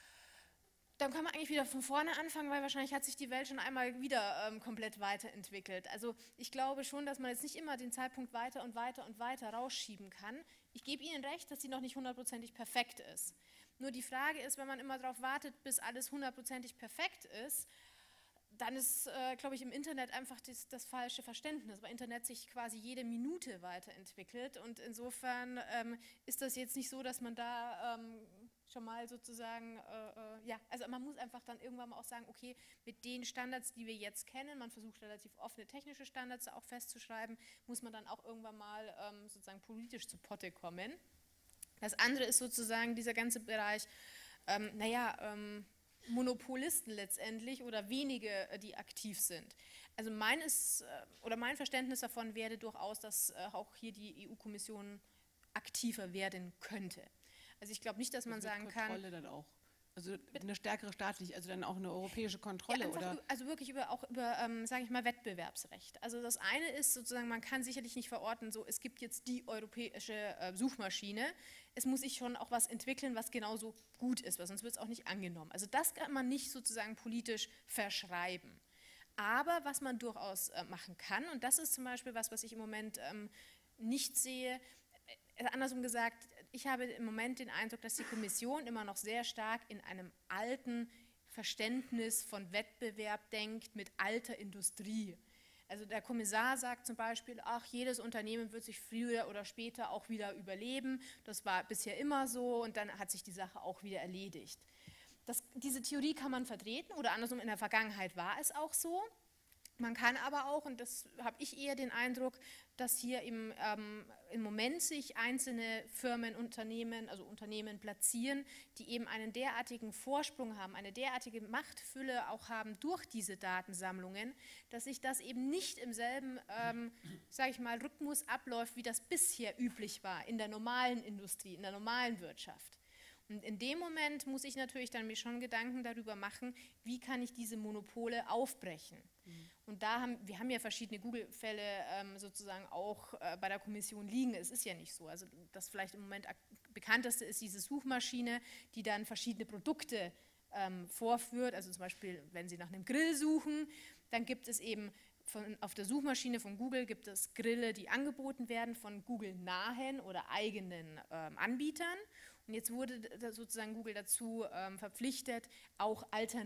Dann können wir eigentlich wieder von vorne anfangen, weil wahrscheinlich hat sich die Welt schon einmal wieder ähm, komplett weiterentwickelt. Also ich glaube schon, dass man jetzt nicht immer den Zeitpunkt weiter und weiter und weiter rausschieben kann. Ich gebe Ihnen recht, dass sie noch nicht hundertprozentig perfekt ist. Nur die Frage ist, wenn man immer darauf wartet, bis alles hundertprozentig perfekt ist, dann ist, äh, glaube ich, im Internet einfach das, das falsche Verständnis, weil Internet sich quasi jede Minute weiterentwickelt und insofern ähm, ist das jetzt nicht so, dass man da ähm, schon mal sozusagen, äh, äh, ja, also man muss einfach dann irgendwann mal auch sagen, okay, mit den Standards, die wir jetzt kennen, man versucht relativ offene technische Standards auch festzuschreiben, muss man dann auch irgendwann mal ähm, sozusagen politisch zu Potte kommen. Das andere ist sozusagen dieser ganze Bereich, ähm, naja, ähm, Monopolisten letztendlich oder wenige, die aktiv sind. Also mein, ist, oder mein Verständnis davon wäre durchaus, dass auch hier die E U-Kommission aktiver werden könnte. Also ich glaube nicht, dass man also sagen Kontrolle kann... Kontrolle dann auch. Also eine stärkere staatliche, also dann auch eine europäische Kontrolle, ja, oder? Also wirklich über, auch über, ähm, sage ich mal, Wettbewerbsrecht. Also das eine ist sozusagen, man kann sicherlich nicht verorten, so es gibt jetzt die europäische äh, Suchmaschine. Es muss sich schon auch was entwickeln, was genauso gut ist, weil sonst wird es auch nicht angenommen. Also das kann man nicht sozusagen politisch verschreiben. Aber was man durchaus äh, machen kann, und das ist zum Beispiel was, was ich im Moment ähm, nicht sehe, äh, andersrum gesagt, ich habe im Moment den Eindruck, dass die Kommission immer noch sehr stark in einem alten Verständnis von Wettbewerb denkt, mit alter Industrie. Also der Kommissar sagt zum Beispiel, ach, jedes Unternehmen wird sich früher oder später auch wieder überleben. Das war bisher immer so und dann hat sich die Sache auch wieder erledigt. Das, diese Theorie kann man vertreten oder andersrum, in der Vergangenheit war es auch so. Man kann aber auch, und das habe ich eher den Eindruck, dass hier im, ähm, im Moment sich einzelne Firmen, Unternehmen, also Unternehmen platzieren, die eben einen derartigen Vorsprung haben, eine derartige Machtfülle auch haben durch diese Datensammlungen, dass sich das eben nicht im selben, ähm, sage ich mal, Rhythmus abläuft, wie das bisher üblich war in der normalen Industrie, in der normalen Wirtschaft. Und in dem Moment muss ich natürlich dann mir schon Gedanken darüber machen, wie kann ich diese Monopole aufbrechen. Mhm. Und da haben, wir haben ja verschiedene Google-Fälle ähm, sozusagen auch äh, bei der Kommission liegen. Es ist ja nicht so. Also das vielleicht im Moment bekannteste ist diese Suchmaschine, die dann verschiedene Produkte ähm, vorführt. Also zum Beispiel, wenn Sie nach einem Grill suchen, dann gibt es eben von, auf der Suchmaschine von Google gibt es Grille, die angeboten werden von Google-nahen oder eigenen ähm, Anbietern. Und jetzt wurde sozusagen Google dazu ähm, verpflichtet, auch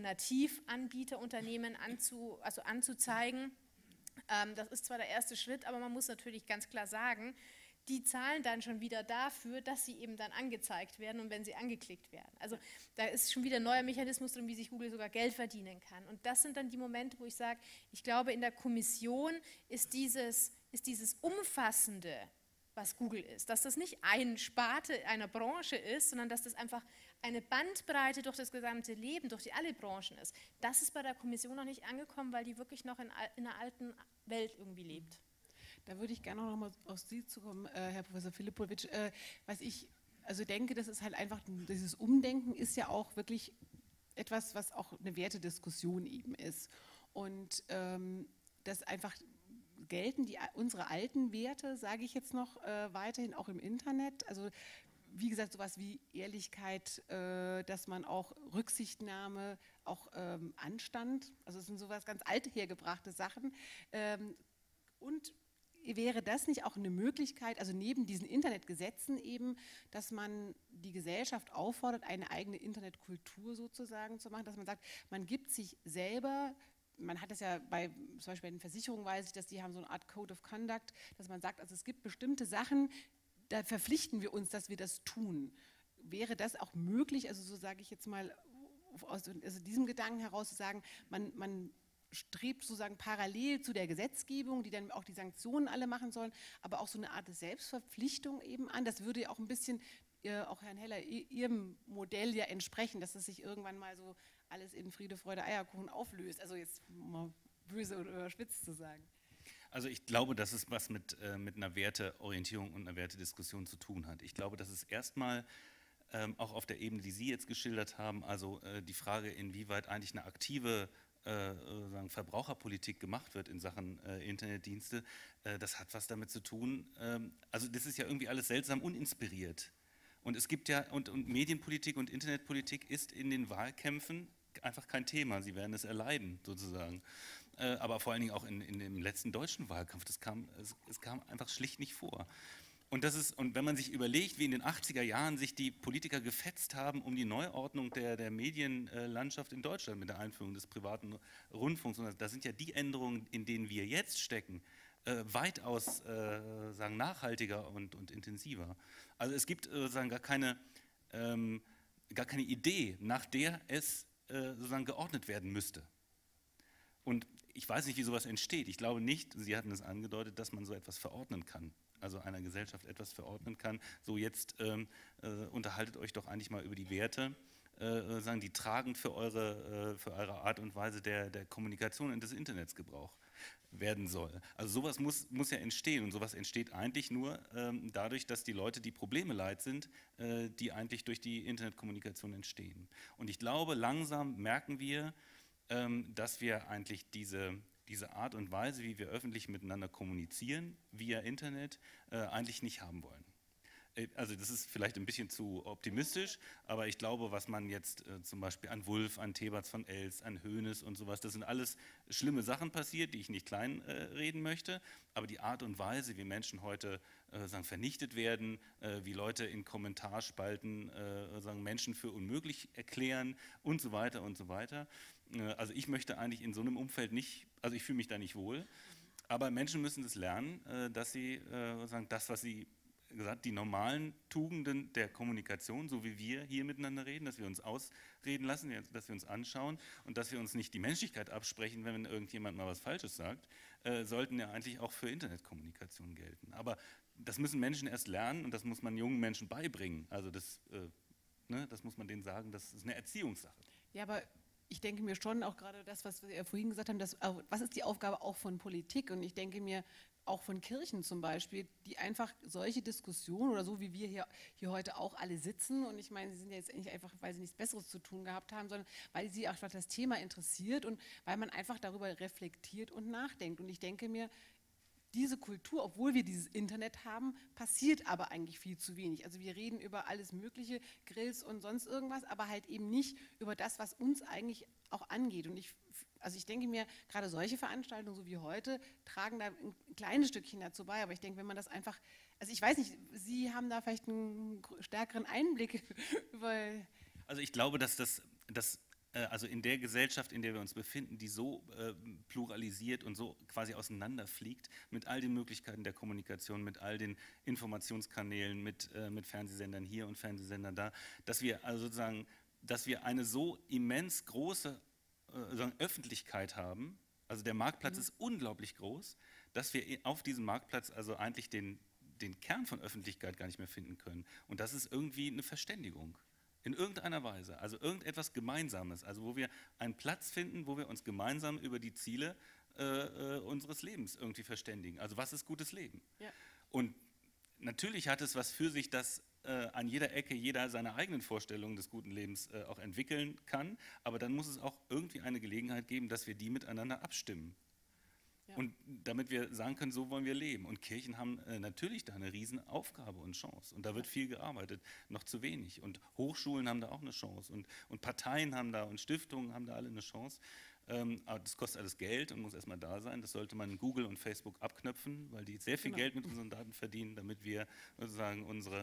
Alternativanbieterunternehmen anzu, also anzuzeigen. Ähm, das ist zwar der erste Schritt, aber man muss natürlich ganz klar sagen, die zahlen dann schon wieder dafür, dass sie eben dann angezeigt werden und wenn sie angeklickt werden. Also da ist schon wieder ein neuer Mechanismus drin, wie sich Google sogar Geld verdienen kann. Und das sind dann die Momente, wo ich sage, ich glaube, in der Kommission ist dieses, ist dieses umfassende, was Google ist, dass das nicht eine Sparte einer Branche ist, sondern dass das einfach eine Bandbreite durch das gesamte Leben, durch die alle Branchen ist. Das ist bei der Kommission noch nicht angekommen, weil die wirklich noch in, in einer alten Welt irgendwie lebt. Da würde ich gerne noch mal auf Sie zukommen, äh, Herr Professor Filipovic. Äh, was ich also denke, das ist halt einfach, dieses Umdenken ist ja auch wirklich etwas, was auch eine Wertediskussion eben ist. Und ähm, das einfach gelten die, unsere alten Werte, sage ich jetzt noch, äh, weiterhin auch im Internet. Also wie gesagt, sowas wie Ehrlichkeit, äh, dass man auch Rücksichtnahme, auch ähm, Anstand, also es sind sowas ganz althergebrachte Sachen. Ähm, und wäre das nicht auch eine Möglichkeit, also neben diesen Internetgesetzen eben, dass man die Gesellschaft auffordert, eine eigene Internetkultur sozusagen zu machen, dass man sagt, man gibt sich selber man hat es ja bei, zum Beispiel bei den Versicherungen weiß ich, dass die haben so eine Art Code of Conduct, dass man sagt, also es gibt bestimmte Sachen, da verpflichten wir uns, dass wir das tun. Wäre das auch möglich, also so sage ich jetzt mal, aus also diesem Gedanken heraus zu sagen, man, man strebt sozusagen parallel zu der Gesetzgebung, die dann auch die Sanktionen alle machen sollen, aber auch so eine Art Selbstverpflichtung eben an. Das würde ja auch ein bisschen, äh, auch Herrn Heller, Ihrem Modell ja entsprechen, dass es sich irgendwann mal so alles in Friede, Freude, Eierkuchen auflöst. Also jetzt mal böse oder überspitzt zu sagen. Also ich glaube, dass es was mit, äh, mit einer Werteorientierung und einer Wertediskussion zu tun hat. Ich glaube, dass es erstmal ähm, auch auf der Ebene, die Sie jetzt geschildert haben, also äh, die Frage, inwieweit eigentlich eine aktive äh, sagen, Verbraucherpolitik gemacht wird in Sachen äh, Internetdienste, äh, das hat was damit zu tun. Ähm, also das ist ja irgendwie alles seltsam uninspiriert. Und es gibt ja, und, und Medienpolitik und Internetpolitik ist in den Wahlkämpfen einfach kein Thema. Sie werden es erleiden, sozusagen. Äh, aber vor allen Dingen auch in, in dem letzten deutschen Wahlkampf, das kam, es, es kam einfach schlicht nicht vor. Und, das ist, und wenn man sich überlegt, wie in den achtziger Jahren sich die Politiker gefetzt haben um die Neuordnung der, der Medienlandschaft in Deutschland mit der Einführung des privaten Rundfunks, und da sind ja die Änderungen, in denen wir jetzt stecken, äh, weitaus äh, sagen, nachhaltiger und, und intensiver. Also es gibt äh, sagen, gar, keine, ähm, gar keine Idee, nach der es äh, sozusagen geordnet werden müsste. Und ich weiß nicht, wie sowas entsteht. Ich glaube nicht, Sie hatten es angedeutet, dass man so etwas verordnen kann. Also einer Gesellschaft etwas verordnen kann. So jetzt ähm, äh, unterhaltet euch doch eigentlich mal über die Werte, äh, sagen, die tragend für eure, äh, für eure Art und Weise der, der Kommunikation und des Internets Gebrauch werden soll. Also sowas muss, muss ja entstehen und sowas entsteht eigentlich nur ähm, dadurch, dass die Leute die Probleme leid sind, äh, die eigentlich durch die Internetkommunikation entstehen. Und ich glaube, langsam merken wir, ähm, dass wir eigentlich diese, diese Art und Weise, wie wir öffentlich miteinander kommunizieren, via Internet, äh, eigentlich nicht haben wollen. Also das ist vielleicht ein bisschen zu optimistisch, aber ich glaube, was man jetzt äh, zum Beispiel an Wulff, an Theberts von Els, an Hoeneß und sowas, das sind alles schlimme Sachen passiert, die ich nicht kleinreden äh, möchte, aber die Art und Weise, wie Menschen heute äh, sagen, vernichtet werden, äh, wie Leute in Kommentarspalten äh, sagen, Menschen für unmöglich erklären und so weiter und so weiter. Äh, also ich möchte eigentlich in so einem Umfeld nicht, also ich fühle mich da nicht wohl, aber Menschen müssen das lernen, äh, dass sie äh, sagen, das, was sie gesagt, die normalen Tugenden der Kommunikation, so wie wir hier miteinander reden, dass wir uns ausreden lassen, dass wir uns anschauen und dass wir uns nicht die Menschlichkeit absprechen, wenn irgendjemand mal was Falsches sagt, äh, sollten ja eigentlich auch für Internetkommunikation gelten. Aber das müssen Menschen erst lernen und das muss man jungen Menschen beibringen. Also das, äh, ne, das muss man denen sagen, das ist eine Erziehungssache. Ja, aber ich denke mir schon auch gerade das, was wir vorhin gesagt haben, das, was ist die Aufgabe auch von Politik? Und ich denke mir, auch von Kirchen zum Beispiel, die einfach solche Diskussionen oder so, wie wir hier, hier heute auch alle sitzen, und ich meine, sie sind ja jetzt nicht einfach, weil sie nichts Besseres zu tun gehabt haben, sondern weil sie einfach das Thema interessiert und weil man einfach darüber reflektiert und nachdenkt. Und ich denke mir, diese Kultur, obwohl wir dieses Internet haben, passiert aber eigentlich viel zu wenig. Also wir reden über alles Mögliche, Grills und sonst irgendwas, aber halt eben nicht über das, was uns eigentlich auch angeht. Und ich Also ich denke mir, gerade solche Veranstaltungen, so wie heute, tragen da ein kleines Stückchen dazu bei. Aber ich denke, wenn man das einfach, also ich weiß nicht, Sie haben da vielleicht einen stärkeren Einblick über... Also ich glaube, dass das, dass, äh, also in der Gesellschaft, in der wir uns befinden, die so äh, pluralisiert und so quasi auseinanderfliegt, mit all den Möglichkeiten der Kommunikation, mit all den Informationskanälen, mit, äh, mit Fernsehsendern hier und Fernsehsendern da, dass wir also sozusagen, dass wir eine so immens große Öffentlichkeit haben, also der Marktplatz mhm. ist unglaublich groß, dass wir auf diesem Marktplatz also eigentlich den, den Kern von Öffentlichkeit gar nicht mehr finden können. Und das ist irgendwie eine Verständigung, in irgendeiner Weise, also irgendetwas Gemeinsames, also wo wir einen Platz finden, wo wir uns gemeinsam über die Ziele äh, unseres Lebens irgendwie verständigen. Also was ist gutes Leben? Ja. Und natürlich hat es was für sich, dass äh, an jeder Ecke jeder seine eigenen Vorstellungen des guten Lebens äh, auch entwickeln kann, aber dann muss es auch irgendwie eine Gelegenheit geben, dass wir die miteinander abstimmen. Ja. Und damit wir sagen können, so wollen wir leben. Und Kirchen haben äh, natürlich da eine riesen Aufgabe und Chance. Und da wird viel gearbeitet, noch zu wenig. Und Hochschulen haben da auch eine Chance. Und, und Parteien haben da und Stiftungen haben da alle eine Chance. Ähm, aber das kostet alles Geld und muss erstmal da sein. Das sollte man Google und Facebook abknöpfen, weil die sehr viel genau. Geld mit unseren Daten verdienen, damit wir sozusagen unsere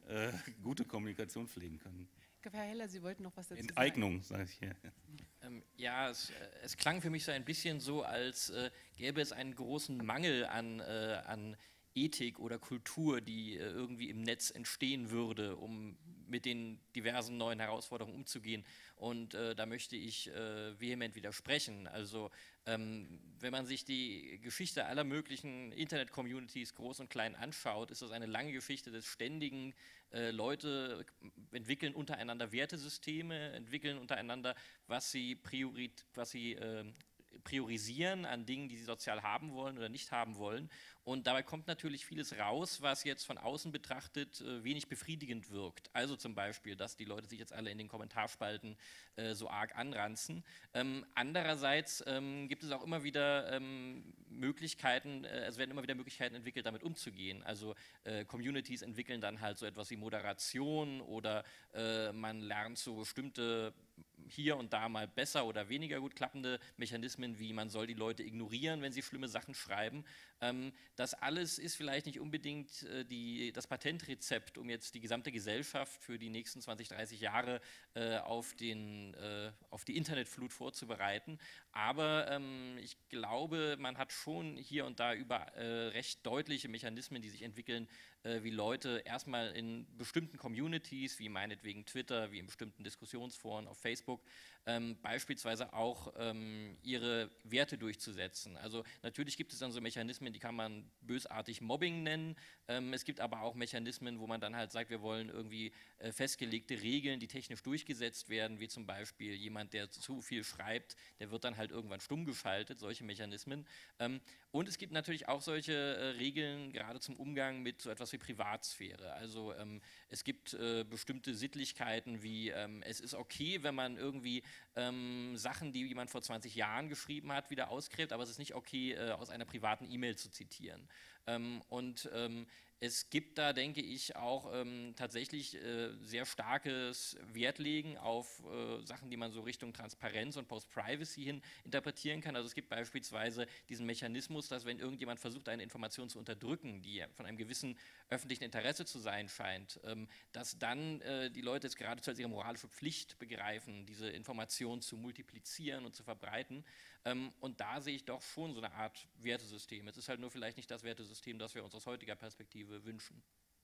äh, gute Kommunikation pflegen können. Herr Heller, Sie wollten noch was dazu Enteignung, sage ich hier. Ähm, ja, es, äh, es klang für mich so ein bisschen so, als äh, gäbe es einen großen Mangel an, äh, an Ethik oder Kultur, die äh, irgendwie im Netz entstehen würde, um mit den diversen neuen Herausforderungen umzugehen. Und äh, da möchte ich äh, vehement widersprechen. Also ähm, wenn man sich die Geschichte aller möglichen Internet-Communities, groß und klein, anschaut, ist das eine lange Geschichte des ständigen äh, Leute entwickeln untereinander Wertesysteme, entwickeln untereinander, was sie, priorit, was sie äh, priorisieren an Dingen, die sie sozial haben wollen oder nicht haben wollen. Und dabei kommt natürlich vieles raus, was jetzt von außen betrachtet äh, wenig befriedigend wirkt. Also zum Beispiel, dass die Leute sich jetzt alle in den Kommentarspalten äh, so arg anranzen. Ähm, andererseits ähm, gibt es auch immer wieder ähm, Möglichkeiten, äh, es werden immer wieder Möglichkeiten entwickelt, damit umzugehen. Also äh, Communities entwickeln dann halt so etwas wie Moderation oder äh, man lernt so bestimmte hier und da mal besser oder weniger gut klappende Mechanismen, wie man soll die Leute ignorieren, wenn sie schlimme Sachen schreiben. Ähm, das alles ist vielleicht nicht unbedingt äh, die, das Patentrezept, um jetzt die gesamte Gesellschaft für die nächsten zwanzig, dreißig Jahre äh, auf, den, äh, auf die Internetflut vorzubereiten. Aber ähm, ich glaube, man hat schon hier und da über äh, recht deutliche Mechanismen, die sich entwickeln, äh, wie Leute erstmal in bestimmten Communities, wie meinetwegen Twitter, wie in bestimmten Diskussionsforen auf Facebook, ähm, beispielsweise auch ähm, ihre Werte durchzusetzen. Also natürlich gibt es dann so Mechanismen, die kann man bösartig Mobbing nennen. Ähm, es gibt aber auch Mechanismen, wo man dann halt sagt, wir wollen irgendwie äh, festgelegte Regeln, die technisch durchgesetzt werden, wie zum Beispiel jemand, der zu viel schreibt, der wird dann halt irgendwann stumm geschaltet, solche Mechanismen. Ähm, und es gibt natürlich auch solche äh, Regeln, gerade zum Umgang mit so etwas wie Privatsphäre. Also ähm, es gibt äh, bestimmte Sittlichkeiten, wie ähm, es ist okay, wenn man irgendwie ähm, Sachen, die jemand vor zwanzig Jahren geschrieben hat, wieder ausgräbt, aber es ist nicht okay, äh, aus einer privaten E-Mail zu zitieren. Ähm, und ähm, es gibt da, denke ich, auch ähm, tatsächlich äh, sehr starkes Wertlegen auf äh, Sachen, die man so Richtung Transparenz und Post-Privacy hin interpretieren kann. Also es gibt beispielsweise diesen Mechanismus, dass wenn irgendjemand versucht, eine Information zu unterdrücken, die von einem gewissen öffentlichen Interesse zu sein scheint, ähm, dass dann äh, die Leute es geradezu als ihre moralische Pflicht begreifen, diese Information zu multiplizieren und zu verbreiten. Ähm, und da sehe ich doch schon so eine Art Wertesystem. Es ist halt nur vielleicht nicht das Wertesystem, das wir uns aus heutiger Perspektive wünschen.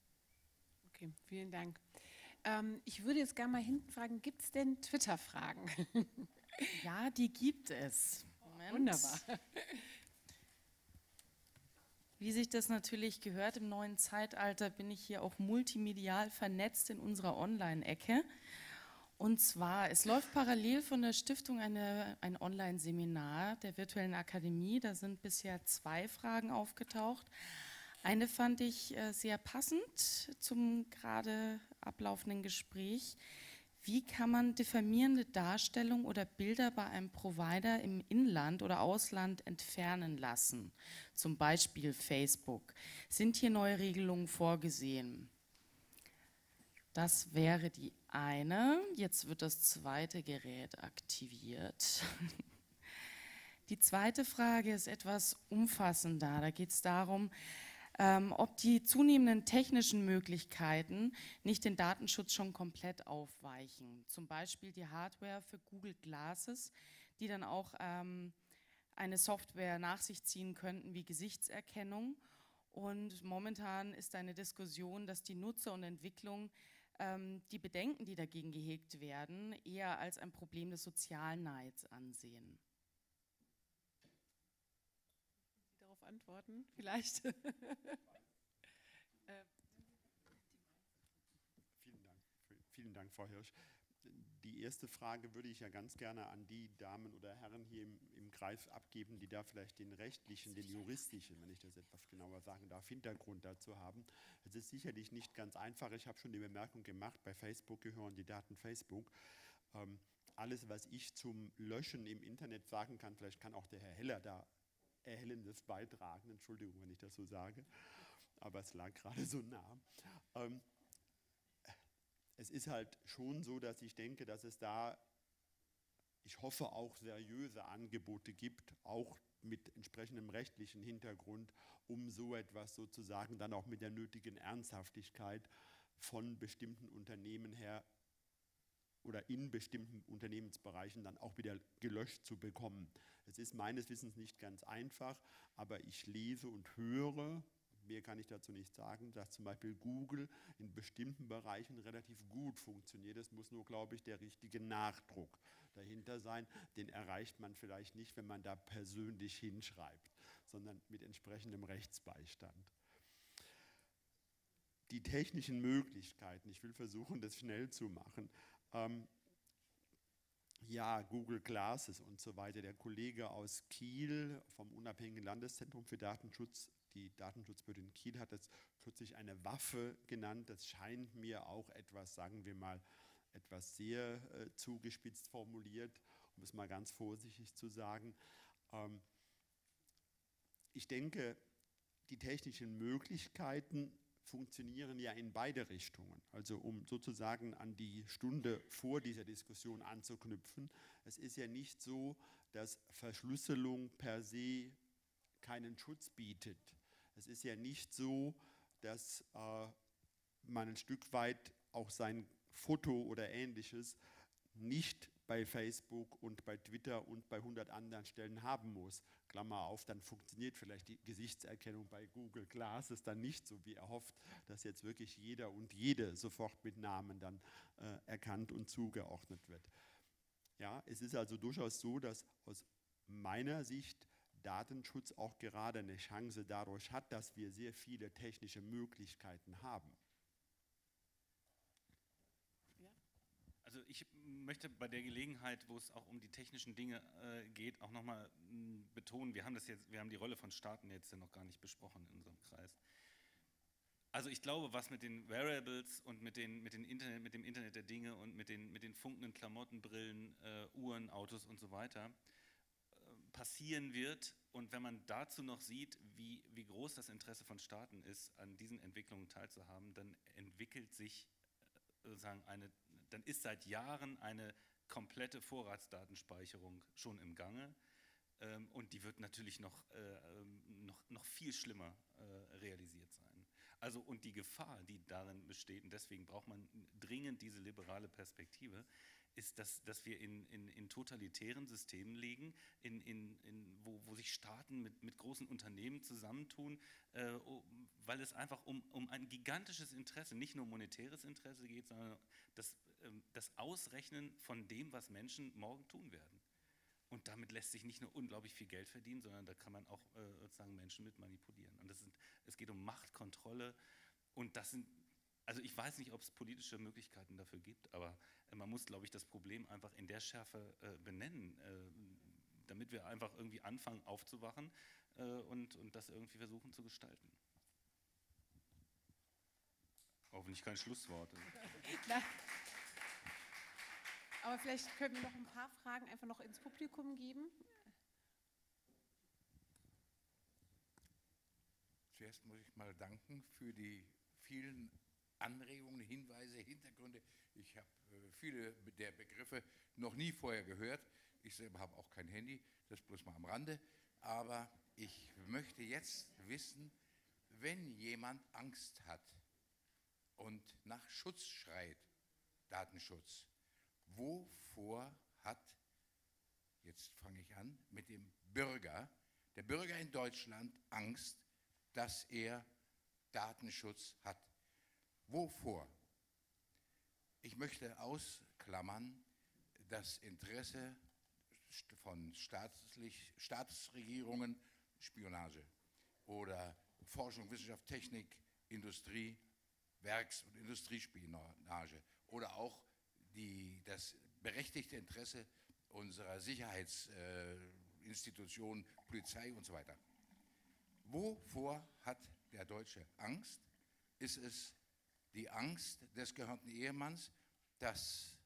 Okay, vielen Dank. Ähm, ich würde jetzt gerne mal hinten fragen, gibt es denn Twitter-Fragen? Ja, die gibt es. Moment. Wunderbar. Wie sich das natürlich gehört im neuen Zeitalter, bin ich hier auch multimedial vernetzt in unserer Online-Ecke. Und zwar, es läuft parallel von der Stiftung eine, ein Online-Seminar der Virtuellen Akademie. Da sind bisher zwei Fragen aufgetaucht. Eine fand ich äh, sehr passend zum gerade ablaufenden Gespräch. Wie kann man diffamierende Darstellungen oder Bilder bei einem Provider im Inland oder Ausland entfernen lassen? Zum Beispiel Facebook. Sind hier neue Regelungen vorgesehen? Das wäre die eine. Jetzt wird das zweite Gerät aktiviert. Die zweite Frage ist etwas umfassender. Da geht es darum, ähm, ob die zunehmenden technischen Möglichkeiten nicht den Datenschutz schon komplett aufweichen. Zum Beispiel die Hardware für Google Glasses, die dann auch ähm, eine Software nach sich ziehen könnten wie Gesichtserkennung. Und momentan ist eine Diskussion, dass die Nutzer und Entwicklung ähm, die Bedenken, die dagegen gehegt werden, eher als ein Problem des sozialen Neids ansehen. Darauf antworten, vielleicht. Vielen Dank, vielen Dank, Frau Hirsch. Die erste Frage würde ich ja ganz gerne an die Damen oder Herren hier im, im Kreis abgeben, die da vielleicht den rechtlichen, den juristischen, wenn ich das etwas genauer sagen darf, Hintergrund dazu haben. Es ist sicherlich nicht ganz einfach. Ich habe schon die Bemerkung gemacht, bei Facebook gehören die Daten Facebook. Ähm, alles, was ich zum Löschen im Internet sagen kann, vielleicht kann auch der Herr Heller da Erhellendes beitragen, Entschuldigung, wenn ich das so sage, aber es lag gerade so nah. Ähm, Es ist halt schon so, dass ich denke, dass es da, ich hoffe, auch seriöse Angebote gibt, auch mit entsprechendem rechtlichen Hintergrund, um so etwas sozusagen dann auch mit der nötigen Ernsthaftigkeit von bestimmten Unternehmen her oder in bestimmten Unternehmensbereichen dann auch wieder gelöscht zu bekommen. Es ist meines Wissens nicht ganz einfach, aber ich lese und höre, mehr kann ich dazu nicht sagen, dass zum Beispiel Google in bestimmten Bereichen relativ gut funktioniert. Es muss nur, glaube ich, der richtige Nachdruck dahinter sein. Den erreicht man vielleicht nicht, wenn man da persönlich hinschreibt, sondern mit entsprechendem Rechtsbeistand. Die technischen Möglichkeiten, ich will versuchen, das schnell zu machen. Ähm, ja, Google Glasses und so weiter. Der Kollege aus Kiel vom Unabhängigen Landeszentrum für Datenschutz, die Datenschutzbehörde in Kiel, hat das kürzlich eine Waffe genannt. Das scheint mir auch etwas, sagen wir mal, etwas sehr äh, zugespitzt formuliert, um es mal ganz vorsichtig zu sagen. Ähm, ich denke, die technischen Möglichkeiten funktionieren ja in beide Richtungen. Also um sozusagen an die Stunde vor dieser Diskussion anzuknüpfen. Es ist ja nicht so, dass Verschlüsselung per se keinen Schutz bietet. Es ist ja nicht so, dass äh, man ein Stück weit auch sein Foto oder Ähnliches nicht bei Facebook und bei Twitter und bei hundert anderen Stellen haben muss. Klammer auf, dann funktioniert vielleicht die Gesichtserkennung bei Google Glasses dann nicht so, wie erhofft, dass jetzt wirklich jeder und jede sofort mit Namen dann äh, erkannt und zugeordnet wird. Ja, es ist also durchaus so, dass aus meiner Sicht Datenschutz auch gerade eine Chance dadurch hat, dass wir sehr viele technische Möglichkeiten haben. Also ich möchte bei der Gelegenheit, wo es auch um die technischen Dinge äh, geht, auch nochmal betonen, wir haben das jetzt, wir haben die Rolle von Staaten jetzt ja noch gar nicht besprochen in unserem Kreis. Also ich glaube, was mit den Wearables und mit, den, mit, den Internet, mit dem Internet der Dinge und mit den, mit den funkenden Klamotten, Brillen, äh, Uhren, Autos und so weiter äh, passieren wird, und wenn man dazu noch sieht, wie, wie groß das Interesse von Staaten ist, an diesen Entwicklungen teilzuhaben, dann entwickelt sich sozusagen eine, dann ist seit Jahren eine komplette Vorratsdatenspeicherung schon im Gange, ähm, und die wird natürlich noch, äh, noch, noch viel schlimmer äh, realisiert sein. Also und die Gefahr, die darin besteht, und deswegen braucht man dringend diese liberale Perspektive, ist, dass, dass wir in, in, in totalitären Systemen liegen, in, in, in, wo, wo sich Staaten mit, mit großen Unternehmen zusammentun, äh, weil es einfach um, um ein gigantisches Interesse, nicht nur monetäres Interesse geht, sondern das, äh, das Ausrechnen von dem, was Menschen morgen tun werden. Und damit lässt sich nicht nur unglaublich viel Geld verdienen, sondern da kann man auch äh, sozusagen Menschen mit manipulieren. Und das sind, es geht um Machtkontrolle, und das sind, also ich weiß nicht, ob es politische Möglichkeiten dafür gibt, aber äh, man muss, glaube ich, das Problem einfach in der Schärfe äh, benennen, äh, damit wir einfach irgendwie anfangen aufzuwachen äh, und, und das irgendwie versuchen zu gestalten. Hoffentlich kein Schlusswort. Na, aber vielleicht können wir noch ein paar Fragen einfach noch ins Publikum geben. Zuerst muss ich mal danken für die vielen Anregungen, Hinweise, Hintergründe. Ich habe äh, viele der Begriffe noch nie vorher gehört. Ich selber habe auch kein Handy, das bloß mal am Rande. Aber ich möchte jetzt wissen, wenn jemand Angst hat und nach Schutz schreit, Datenschutz, wovor hat, jetzt fange ich an, mit dem Bürger, der Bürger in Deutschland Angst, dass er Datenschutz hat? Wovor? Ich möchte ausklammern das Interesse von staatlich, Staatsregierungen, Spionage oder Forschung, Wissenschaft, Technik, Industrie, Werks- und Industriespionage oder auch die, das berechtigte Interesse unserer Sicherheitsinstitutionen, äh, Polizei und so weiter. Wovor hat der Deutsche Angst? Ist es die Angst des gehörnten Ehemanns, dass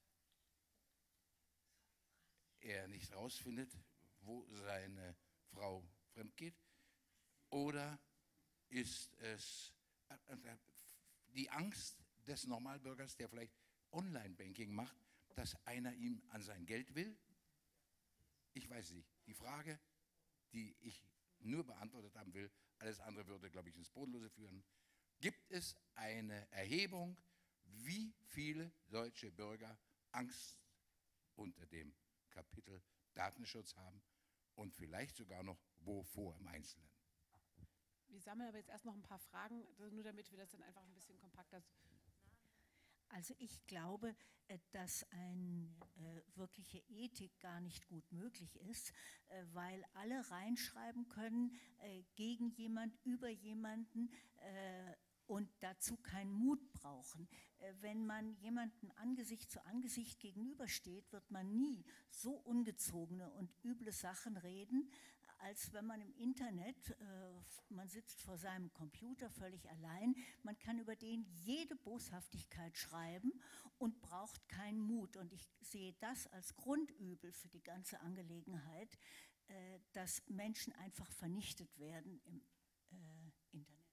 er nicht herausfindet, wo seine Frau fremd geht? Oder ist es die Angst des Normalbürgers, der vielleicht Online-Banking macht, dass einer ihm an sein Geld will? Ich weiß nicht. Die Frage, die ich nur beantwortet haben will, alles andere würde, glaube ich, ins Bodenlose führen. Gibt es eine Erhebung wie viele deutsche Bürger Angst unter dem Kapitel Datenschutz haben und vielleicht sogar noch wovor im Einzelnen. Wir sammeln aber jetzt erst noch ein paar Fragen, nur damit wir das dann einfach ein bisschen kompakter. Also ich glaube, äh, dass eine äh, wirkliche Ethik gar nicht gut möglich ist, äh, weil alle reinschreiben können äh, gegen jemand, über jemanden äh, und dazu keinen Mut brauchen. Äh, wenn man jemanden Angesicht zu Angesicht gegenübersteht, wird man nie so ungezogene und üble Sachen reden, als wenn man im Internet, äh, man sitzt vor seinem Computer völlig allein, man kann über den jede Boshaftigkeit schreiben und braucht keinen Mut. Und ich sehe das als Grundübel für die ganze Angelegenheit, äh, dass Menschen einfach vernichtet werden im äh, Internet.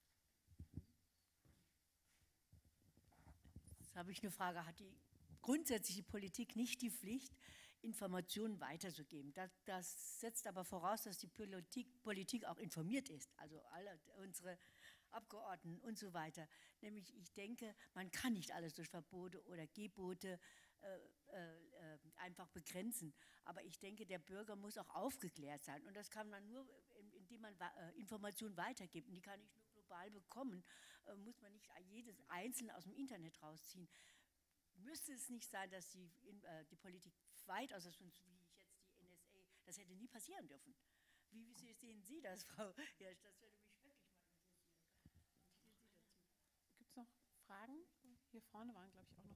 Jetzt habe ich eine Frage, hat die grundsätzliche Politik nicht die Pflicht, Informationen weiterzugeben? Das, das setzt aber voraus, dass die Politik, Politik auch informiert ist, also alle unsere Abgeordneten und so weiter. Nämlich, ich denke, man kann nicht alles durch Verbote oder Gebote äh, äh, einfach begrenzen. Aber ich denke, der Bürger muss auch aufgeklärt sein. Und das kann man nur, indem man äh, Informationen weitergibt. Und die kann ich nur global bekommen. Äh, muss man nicht jedes Einzelne aus dem Internet rausziehen. Müsste es nicht sein, dass die, äh, die Politik weitaus, wie ich jetzt die N S A, das hätte nie passieren dürfen. Wie, wie sehen Sie das, Frau Hirsch? Das würde mich wirklich mal interessieren. Wie stehen Sie dazu? Gibt es noch Fragen? Hier vorne waren, glaube ich, auch noch.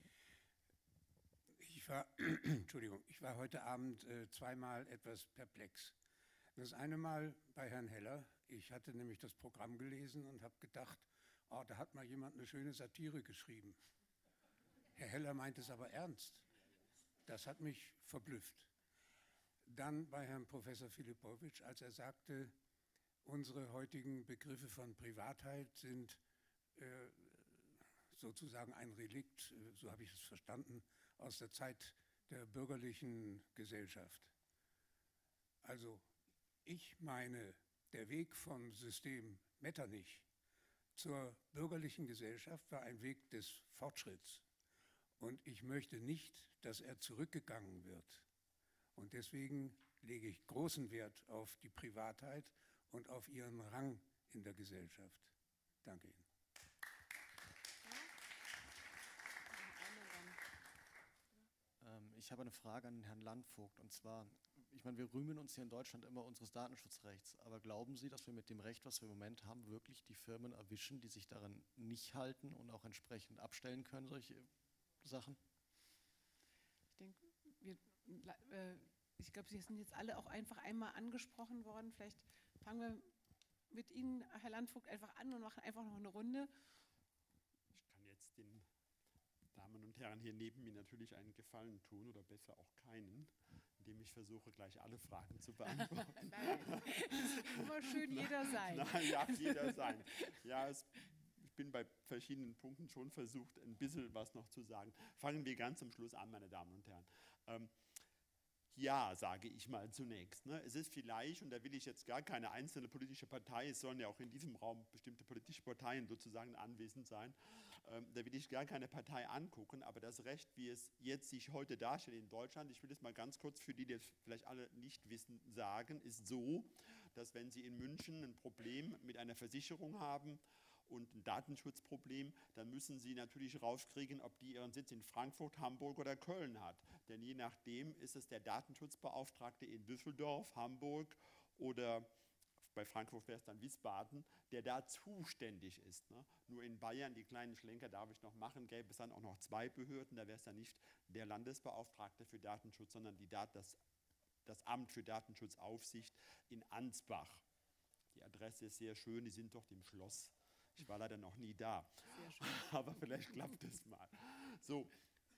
Ich war, Entschuldigung, ich war heute Abend äh, zweimal etwas perplex. Das eine Mal bei Herrn Heller. Ich hatte nämlich das Programm gelesen und habe gedacht, oh, da hat mal jemand eine schöne Satire geschrieben. Herr Heller meint es aber ernst. Das hat mich verblüfft. Dann bei Herrn Professor Filipowitsch, als er sagte, unsere heutigen Begriffe von Privatheit sind äh, sozusagen ein Relikt, äh, so habe ich es verstanden, aus der Zeit der bürgerlichen Gesellschaft. Also ich meine, der Weg vom System Metternich zur bürgerlichen Gesellschaft war ein Weg des Fortschritts. Und ich möchte nicht, dass er zurückgegangen wird. Und deswegen lege ich großen Wert auf die Privatheit und auf ihren Rang in der Gesellschaft. Danke Ihnen. Ähm, ich habe eine Frage an Herrn Landvogt. Und zwar, ich meine, wir rühmen uns hier in Deutschland immer unseres Datenschutzrechts. Aber glauben Sie, dass wir mit dem Recht, was wir im Moment haben, wirklich die Firmen erwischen, die sich daran nicht halten und auch entsprechend abstellen können, solche Sachen? Ich denke, wir, äh, ich glaube, Sie sind jetzt alle auch einfach einmal angesprochen worden. Vielleicht fangen wir mit Ihnen, Herr Landvogt, einfach an und machen einfach noch eine Runde. Ich kann jetzt den Damen und Herren hier neben mir natürlich einen Gefallen tun oder besser auch keinen, indem ich versuche, gleich alle Fragen zu beantworten. Nein, es wird immer schön jeder sein. Nein, ja, jeder sein. Ja, es Ich bin bei verschiedenen Punkten schon versucht, ein bisschen was noch zu sagen. Fangen wir ganz am Schluss an, meine Damen und Herren. Ähm, ja, sage ich mal zunächst. Ne? Es ist vielleicht, und da will ich jetzt gar keine einzelne politische Partei, es sollen ja auch in diesem Raum bestimmte politische Parteien sozusagen anwesend sein, ähm, da will ich gar keine Partei angucken, aber das Recht, wie es jetzt sich heute darstellt in Deutschland, ich will es mal ganz kurz für die, die es vielleicht alle nicht wissen, sagen, ist so, dass wenn Sie in München ein Problem mit einer Versicherung haben, und ein Datenschutzproblem, dann müssen Sie natürlich rauskriegen, ob die ihren Sitz in Frankfurt, Hamburg oder Köln hat. Denn je nachdem ist es der Datenschutzbeauftragte in Düsseldorf, Hamburg oder bei Frankfurt wäre es dann Wiesbaden, der da zuständig ist. Ne? Nur in Bayern, die kleinen Schlenker darf ich noch machen, gäbe es dann auch noch zwei Behörden, da wäre es dann nicht der Landesbeauftragte für Datenschutz, sondern die Dat das, das Amt für Datenschutzaufsicht in Ansbach. Die Adresse ist sehr schön, die sind dort im Schloss. Ich war leider noch nie da, aber vielleicht klappt es mal. So,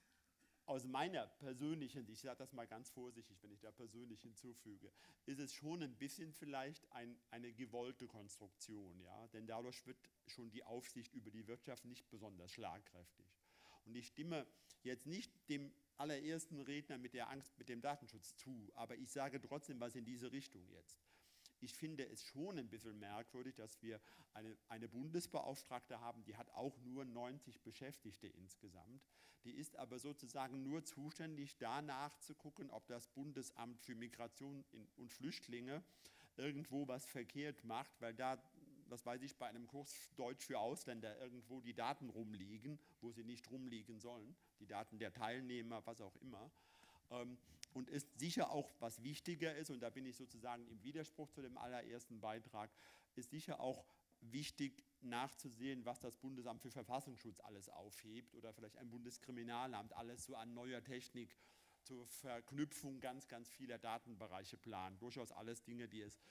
aus meiner persönlichen Sicht, ich sage das mal ganz vorsichtig, wenn ich da persönlich hinzufüge, ist es schon ein bisschen vielleicht ein, eine gewollte Konstruktion, ja? Denn dadurch wird schon die Aufsicht über die Wirtschaft nicht besonders schlagkräftig. Und ich stimme jetzt nicht dem allerersten Redner mit der Angst mit dem Datenschutz zu, aber ich sage trotzdem was in diese Richtung jetzt. ich finde es schon ein bisschen merkwürdig, dass wir eine, eine Bundesbeauftragte haben, die hat auch nur neunzig Beschäftigte insgesamt. Die ist aber sozusagen nur zuständig, danach zu gucken, ob das Bundesamt für Migration und Flüchtlinge irgendwo was verkehrt macht, weil da, was weiß ich, bei einem Kurs Deutsch für Ausländer irgendwo die Daten rumliegen, wo sie nicht rumliegen sollen, die Daten der Teilnehmer, was auch immer. Und ist sicher auch, was wichtiger ist, und da bin ich sozusagen im Widerspruch zu dem allerersten Beitrag, ist sicher auch wichtig nachzusehen, was das Bundesamt für Verfassungsschutz alles aufhebt oder vielleicht ein Bundeskriminalamt alles so an neuer Technik zur Verknüpfung ganz, ganz vieler Datenbereiche plant. Durchaus alles Dinge, die es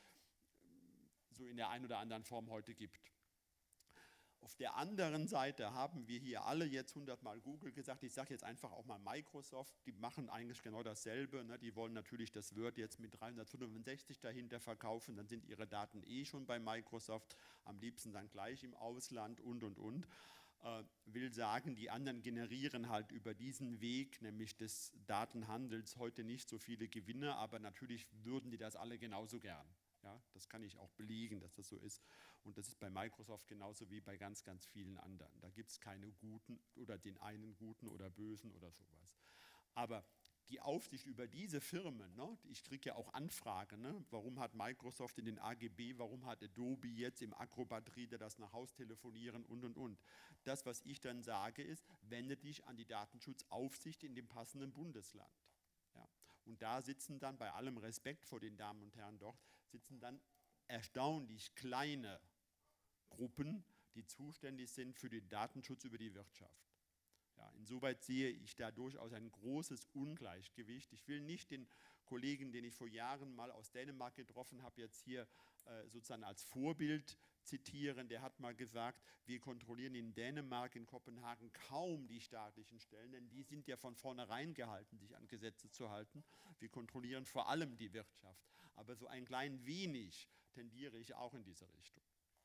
so in der einen oder anderen Form heute gibt. Auf der anderen Seite haben wir hier alle jetzt hundertmal Google gesagt, ich sage jetzt einfach auch mal Microsoft, die machen eigentlich genau dasselbe, ne? Die wollen natürlich das Word jetzt mit dreihundertfünfundsechzig dahinter verkaufen, dann sind ihre Daten eh schon bei Microsoft, am liebsten dann gleich im Ausland und und und. Äh, will sagen, die anderen generieren halt über diesen Weg, nämlich des Datenhandels, heute nicht so viele Gewinne, aber natürlich würden die das alle genauso gern. Ja, das kann ich auch belegen, dass das so ist. Und das ist bei Microsoft genauso wie bei ganz, ganz vielen anderen. Da gibt es keine guten oder den einen guten oder bösen oder sowas. Aber die Aufsicht über diese Firmen, ne, ich kriege ja auch Anfragen, ne, warum hat Microsoft in den A G B, warum hat Adobe jetzt im Acrobat Reader das nach Haus telefonieren und und und. Das, was ich dann sage, ist, wende dich an die Datenschutzaufsicht in dem passenden Bundesland. Ja. Und da sitzen dann, bei allem Respekt vor den Damen und Herren dort, sitzen dann erstaunlich kleine Gruppen, die zuständig sind für den Datenschutz über die Wirtschaft. Ja, insoweit sehe ich da durchaus ein großes Ungleichgewicht. Ich will nicht den Kollegen, den ich vor Jahren mal aus Dänemark getroffen habe, jetzt hier äh, sozusagen als Vorbild zitieren. Der hat mal gesagt, wir kontrollieren in Dänemark, in Kopenhagen kaum die staatlichen Stellen, denn die sind ja von vornherein gehalten, sich an Gesetze zu halten. Wir kontrollieren vor allem die Wirtschaft. Aber so ein klein wenig tendiere ich auch in diese Richtung.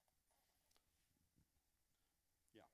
Ja.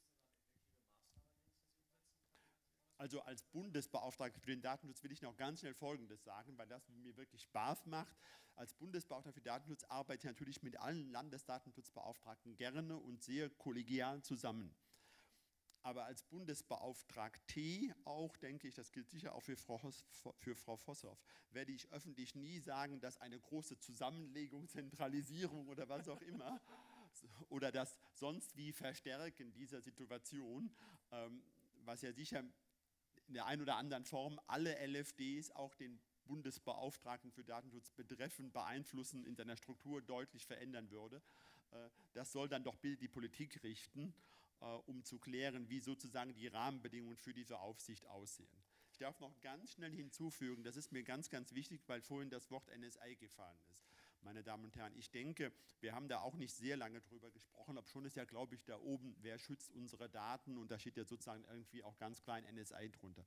Also als Bundesbeauftragter für den Datenschutz will ich noch ganz schnell Folgendes sagen, weil das mir wirklich Spaß macht. Als Bundesbeauftragter für Datenschutz arbeite ich natürlich mit allen Landesdatenschutzbeauftragten gerne und sehr kollegial zusammen. Aber als Bundesbeauftragte auch, denke ich, das gilt sicher auch für Frau, Hos, für Frau Vossoff, werde ich öffentlich nie sagen, dass eine große Zusammenlegung, Zentralisierung oder was auch immer oder das sonst wie Verstärken dieser Situation, ähm, was ja sicher in der einen oder anderen Form alle L F Ds, auch den Bundesbeauftragten für Datenschutz betreffen, beeinflussen, in seiner Struktur deutlich verändern würde. Äh, das soll dann doch bitte die Politik richten, um zu klären, wie sozusagen die Rahmenbedingungen für diese Aufsicht aussehen. Ich darf noch ganz schnell hinzufügen, das ist mir ganz, ganz wichtig, weil vorhin das Wort N S A gefallen ist. Meine Damen und Herren, ich denke, wir haben da auch nicht sehr lange drüber gesprochen, ob schon ist ja, glaube ich, da oben, wer schützt unsere Daten, und da steht ja sozusagen irgendwie auch ganz klein N S A drunter.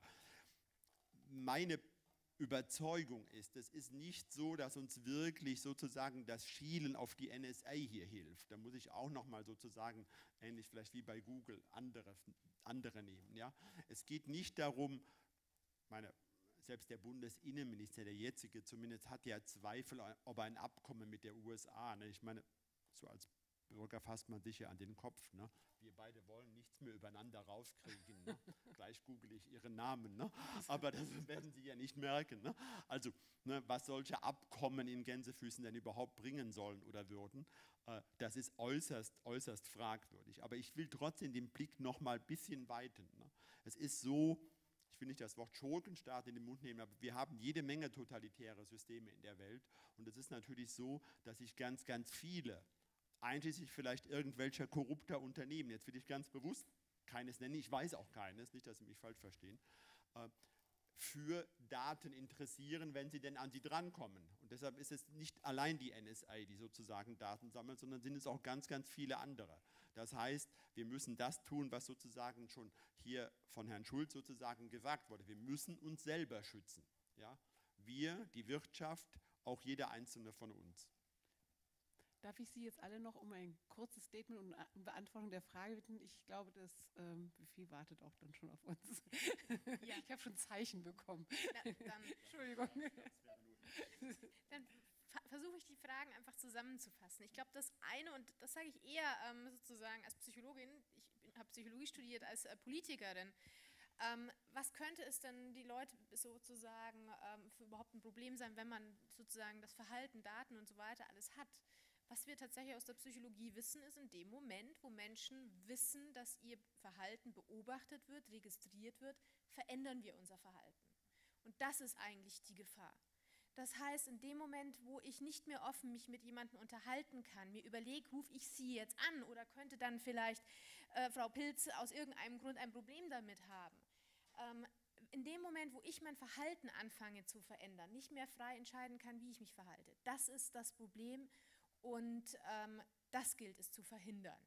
Meine Überzeugung ist, es ist nicht so, dass uns wirklich sozusagen das Schielen auf die N S A hier hilft. Da muss ich auch nochmal sozusagen, ähnlich vielleicht wie bei Google, andere, andere nehmen. Ja? Es geht nicht darum, meine, selbst der Bundesinnenminister, der jetzige zumindest, hat ja Zweifel, ob ein Abkommen mit der U S A, ne? Ich meine, so als Bürger fasst man sich ja an den Kopf. Ne? Wir beide wollen nichts mehr übereinander rauskriegen. Ne? Gleich google ich Ihren Namen. Ne? Aber das werden Sie ja nicht merken. Ne? Also, ne, was solche Abkommen in Gänsefüßen denn überhaupt bringen sollen oder würden, äh, das ist äußerst, äußerst fragwürdig. Aber ich will trotzdem den Blick noch mal ein bisschen weiten. Ne? Es ist so, ich will nicht das Wort Schurkenstaat in den Mund nehmen, aber wir haben jede Menge totalitäre Systeme in der Welt. Und es ist natürlich so, dass sich ganz, ganz viele, einschließlich vielleicht irgendwelcher korrupter Unternehmen, jetzt will ich ganz bewusst keines nennen, ich weiß auch keines, nicht, dass Sie mich falsch verstehen, äh, für Daten interessieren, wenn sie denn an sie drankommen. Und deshalb ist es nicht allein die N S A, die sozusagen Daten sammelt, sondern sind es auch ganz, ganz viele andere. Das heißt, wir müssen das tun, was sozusagen schon hier von Herrn Schulz sozusagen gesagt wurde. Wir müssen uns selber schützen. Ja? Wir, die Wirtschaft, auch jeder Einzelne von uns. Darf ich Sie jetzt alle noch um ein kurzes Statement und eine Beantwortung der Frage bitten? Ich glaube, das ähm, Buffet wartet auch dann schon auf uns. Ja. Ich habe schon Zeichen bekommen. Na, dann, Entschuldigung. Dann versuche ich die Fragen einfach zusammenzufassen. Ich glaube, das eine, und das sage ich eher ähm, sozusagen als Psychologin, ich habe Psychologie studiert als äh, Politikerin, ähm, was könnte es denn die Leute sozusagen ähm, für überhaupt ein Problem sein, wenn man sozusagen das Verhalten, Daten und so weiter alles hat? Was wir tatsächlich aus der Psychologie wissen, ist in dem Moment, wo Menschen wissen, dass ihr Verhalten beobachtet wird, registriert wird, verändern wir unser Verhalten. Und das ist eigentlich die Gefahr. Das heißt, in dem Moment, wo ich nicht mehr offen mich mit jemandem unterhalten kann, mir überlege, rufe ich sie jetzt an oder könnte dann vielleicht äh, Frau Pilz aus irgendeinem Grund ein Problem damit haben. Ähm, in dem Moment, wo ich mein Verhalten anfange zu verändern, nicht mehr frei entscheiden kann, wie ich mich verhalte, das ist das Problem und ähm, das gilt es zu verhindern.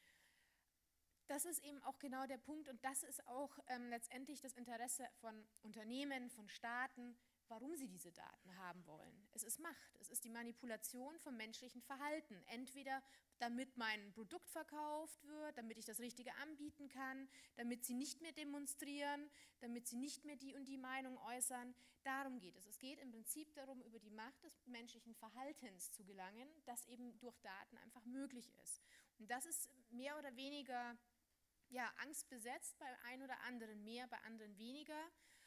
Das ist eben auch genau der Punkt und das ist auch ähm, letztendlich das Interesse von Unternehmen, von Staaten, warum sie diese Daten haben wollen. Es ist Macht, es ist die Manipulation vom menschlichen Verhalten. Entweder damit mein Produkt verkauft wird, damit ich das Richtige anbieten kann, damit sie nicht mehr demonstrieren, damit sie nicht mehr die und die Meinung äußern. Darum geht es. Es geht im Prinzip darum, über die Macht des menschlichen Verhaltens zu gelangen, das eben durch Daten einfach möglich ist. Und das ist mehr oder weniger ja, angstbesetzt, bei ein oder anderen mehr, bei anderen weniger.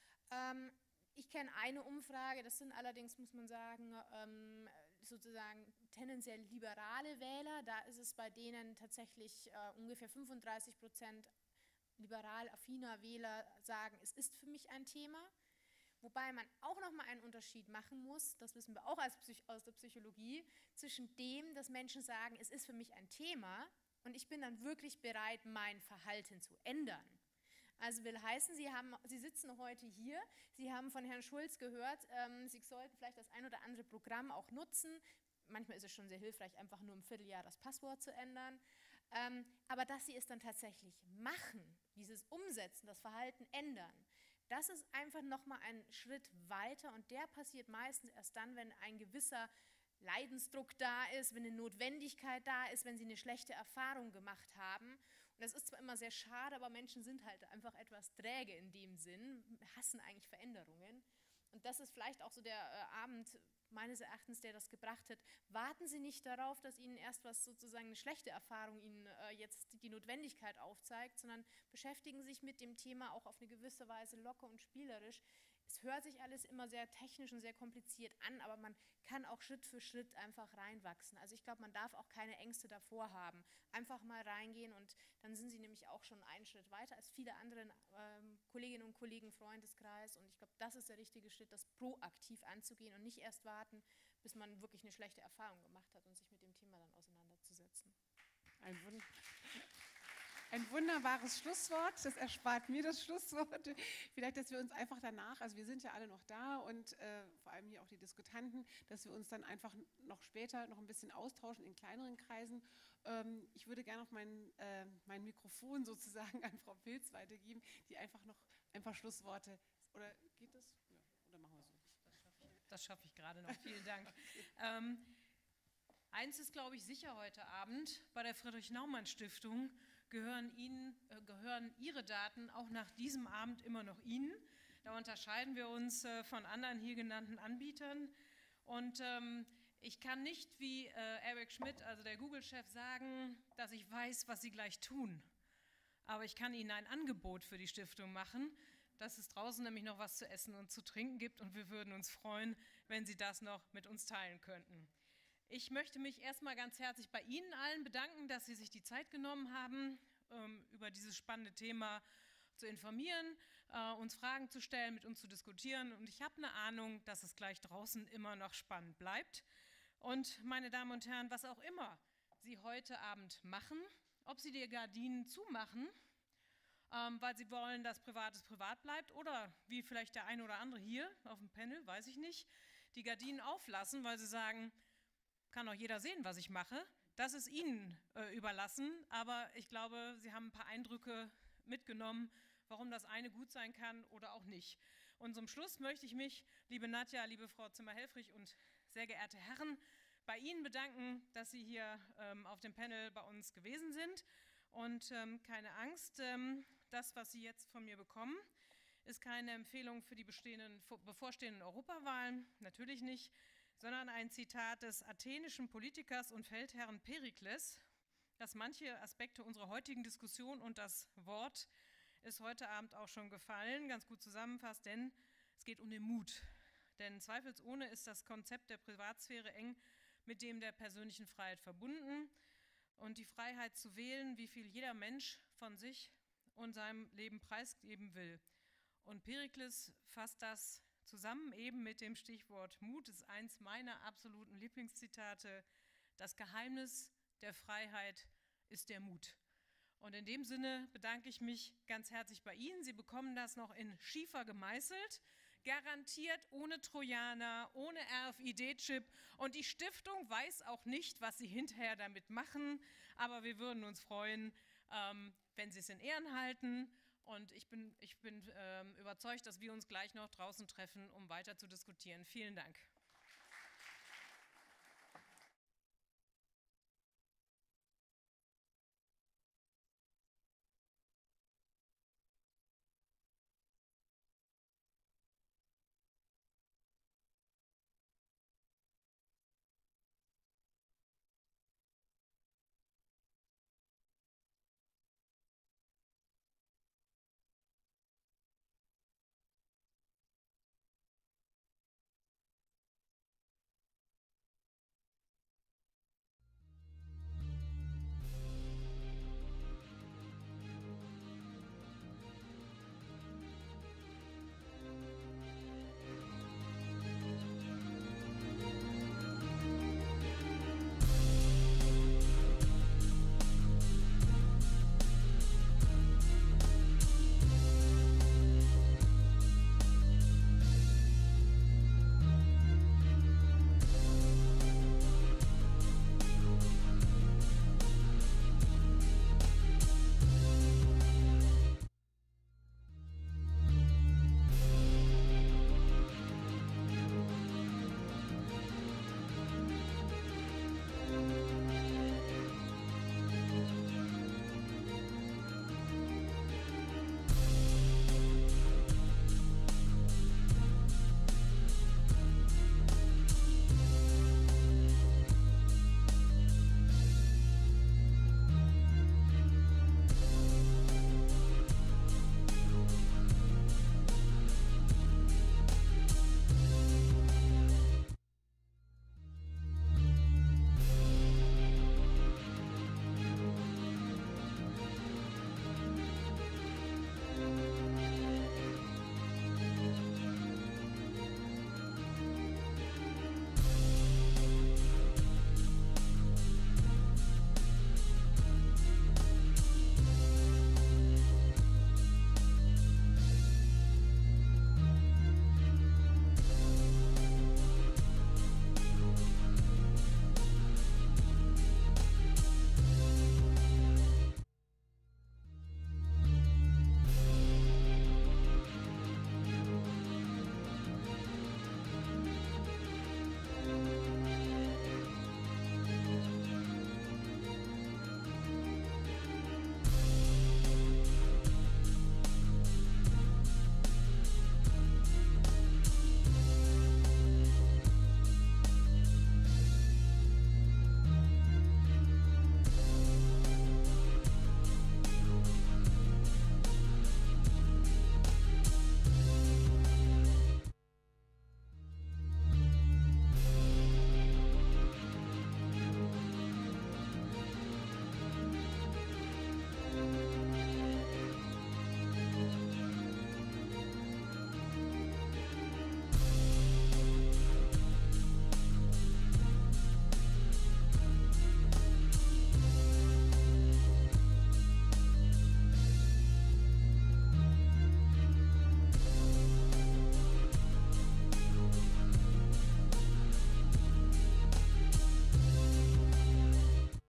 Ähm, Ich kenne eine Umfrage, das sind allerdings, muss man sagen, ähm, sozusagen tendenziell liberale Wähler. Da ist es bei denen tatsächlich äh, ungefähr fünfunddreißig Prozent liberal affiner Wähler sagen, es ist für mich ein Thema. Wobei man auch nochmal einen Unterschied machen muss, das wissen wir auch als Psych- aus der Psychologie, zwischen dem, dass Menschen sagen, es ist für mich ein Thema und ich bin dann wirklich bereit, mein Verhalten zu ändern. Also will heißen, Sie, haben, Sie sitzen heute hier, Sie haben von Herrn Schulz gehört, ähm, Sie sollten vielleicht das ein oder andere Programm auch nutzen. Manchmal ist es schon sehr hilfreich, einfach nur im Vierteljahr das Passwort zu ändern. Ähm, aber dass Sie es dann tatsächlich machen, dieses Umsetzen, das Verhalten ändern, das ist einfach nochmal ein Schritt weiter und der passiert meistens erst dann, wenn ein gewisser Leidensdruck da ist, wenn eine Notwendigkeit da ist, wenn Sie eine schlechte Erfahrung gemacht haben. Und das ist zwar immer sehr schade, aber Menschen sind halt einfach etwas träge in dem Sinn, hassen eigentlich Veränderungen. Und das ist vielleicht auch so der äh, Abend meines Erachtens, der das gebracht hat. Warten Sie nicht darauf, dass Ihnen erst was sozusagen eine schlechte Erfahrung Ihnen äh, jetzt die Notwendigkeit aufzeigt, sondern beschäftigen sich mit dem Thema auch auf eine gewisse Weise locker und spielerisch. Es hört sich alles immer sehr technisch und sehr kompliziert an, aber man kann auch Schritt für Schritt einfach reinwachsen. Also ich glaube, man darf auch keine Ängste davor haben. Einfach mal reingehen und dann sind Sie nämlich auch schon einen Schritt weiter als viele andere ähm, Kolleginnen und Kollegen, Freundeskreis. Und ich glaube, das ist der richtige Schritt, das proaktiv anzugehen und nicht erst warten, bis man wirklich eine schlechte Erfahrung gemacht hat und sich mit dem Thema dann auseinanderzusetzen. Ein Wunder. Ein wunderbares Schlusswort, das erspart mir das Schlusswort. Vielleicht, dass wir uns einfach danach, also wir sind ja alle noch da und äh, vor allem hier auch die Diskutanten, dass wir uns dann einfach noch später noch ein bisschen austauschen in kleineren Kreisen. Ähm, ich würde gerne noch mein, äh, mein Mikrofon sozusagen an Frau Pilz weitergeben, die einfach noch ein paar Schlussworte, oder geht das? Ja, oder machen wir es so? Das schaffe ich gerade noch, vielen Dank. ähm, eins ist, glaube ich, sicher heute Abend, bei der Friedrich-Naumann-Stiftung gehören, Ihnen, äh, gehören Ihre Daten auch nach diesem Abend immer noch Ihnen. Da unterscheiden wir uns äh, von anderen hier genannten Anbietern. Und ähm, ich kann nicht wie äh, Eric Schmidt, also der Google-Chef, sagen, dass ich weiß, was Sie gleich tun. Aber ich kann Ihnen ein Angebot für die Stiftung machen, dass es draußen nämlich noch was zu essen und zu trinken gibt. Und wir würden uns freuen, wenn Sie das noch mit uns teilen könnten. Ich möchte mich erstmal ganz herzlich bei Ihnen allen bedanken, dass Sie sich die Zeit genommen haben, ähm, über dieses spannende Thema zu informieren, äh, uns Fragen zu stellen, mit uns zu diskutieren. Und ich habe eine Ahnung, dass es gleich draußen immer noch spannend bleibt. Und meine Damen und Herren, was auch immer Sie heute Abend machen, ob Sie die Gardinen zumachen, ähm, weil Sie wollen, dass Privates privat bleibt, oder wie vielleicht der eine oder andere hier auf dem Panel, weiß ich nicht, die Gardinen auflassen, weil Sie sagen, kann auch jeder sehen, was ich mache. Das ist Ihnen äh, überlassen, aber ich glaube, Sie haben ein paar Eindrücke mitgenommen, warum das eine gut sein kann oder auch nicht. Und zum Schluss möchte ich mich, liebe Nadja, liebe Frau Zimmer-Helfrich und sehr geehrte Herren, bei Ihnen bedanken, dass Sie hier ähm, auf dem Panel bei uns gewesen sind. Und ähm, keine Angst, ähm, das, was Sie jetzt von mir bekommen, ist keine Empfehlung für die bestehenden, bevorstehenden Europawahlen, natürlich nicht, sondern ein Zitat des athenischen Politikers und Feldherrn Perikles, das manche Aspekte unserer heutigen Diskussion und das Wort ist heute Abend auch schon gefallen, ganz gut zusammenfasst, denn es geht um den Mut. Denn zweifelsohne ist das Konzept der Privatsphäre eng mit dem der persönlichen Freiheit verbunden und die Freiheit zu wählen, wie viel jeder Mensch von sich und seinem Leben preisgeben will. Und Perikles fasst das zusammen eben mit dem Stichwort Mut, ist eins meiner absoluten Lieblingszitate. Das Geheimnis der Freiheit ist der Mut. Und in dem Sinne bedanke ich mich ganz herzlich bei Ihnen. Sie bekommen das noch in Schiefer gemeißelt, garantiert ohne Trojaner, ohne R F I D-Chip. Und die Stiftung weiß auch nicht, was sie hinterher damit machen. Aber wir würden uns freuen, ähm, wenn Sie es in Ehren halten. Und ich bin, ich bin ähm, überzeugt, dass wir uns gleich noch draußen treffen, um weiter zu diskutieren. Vielen Dank.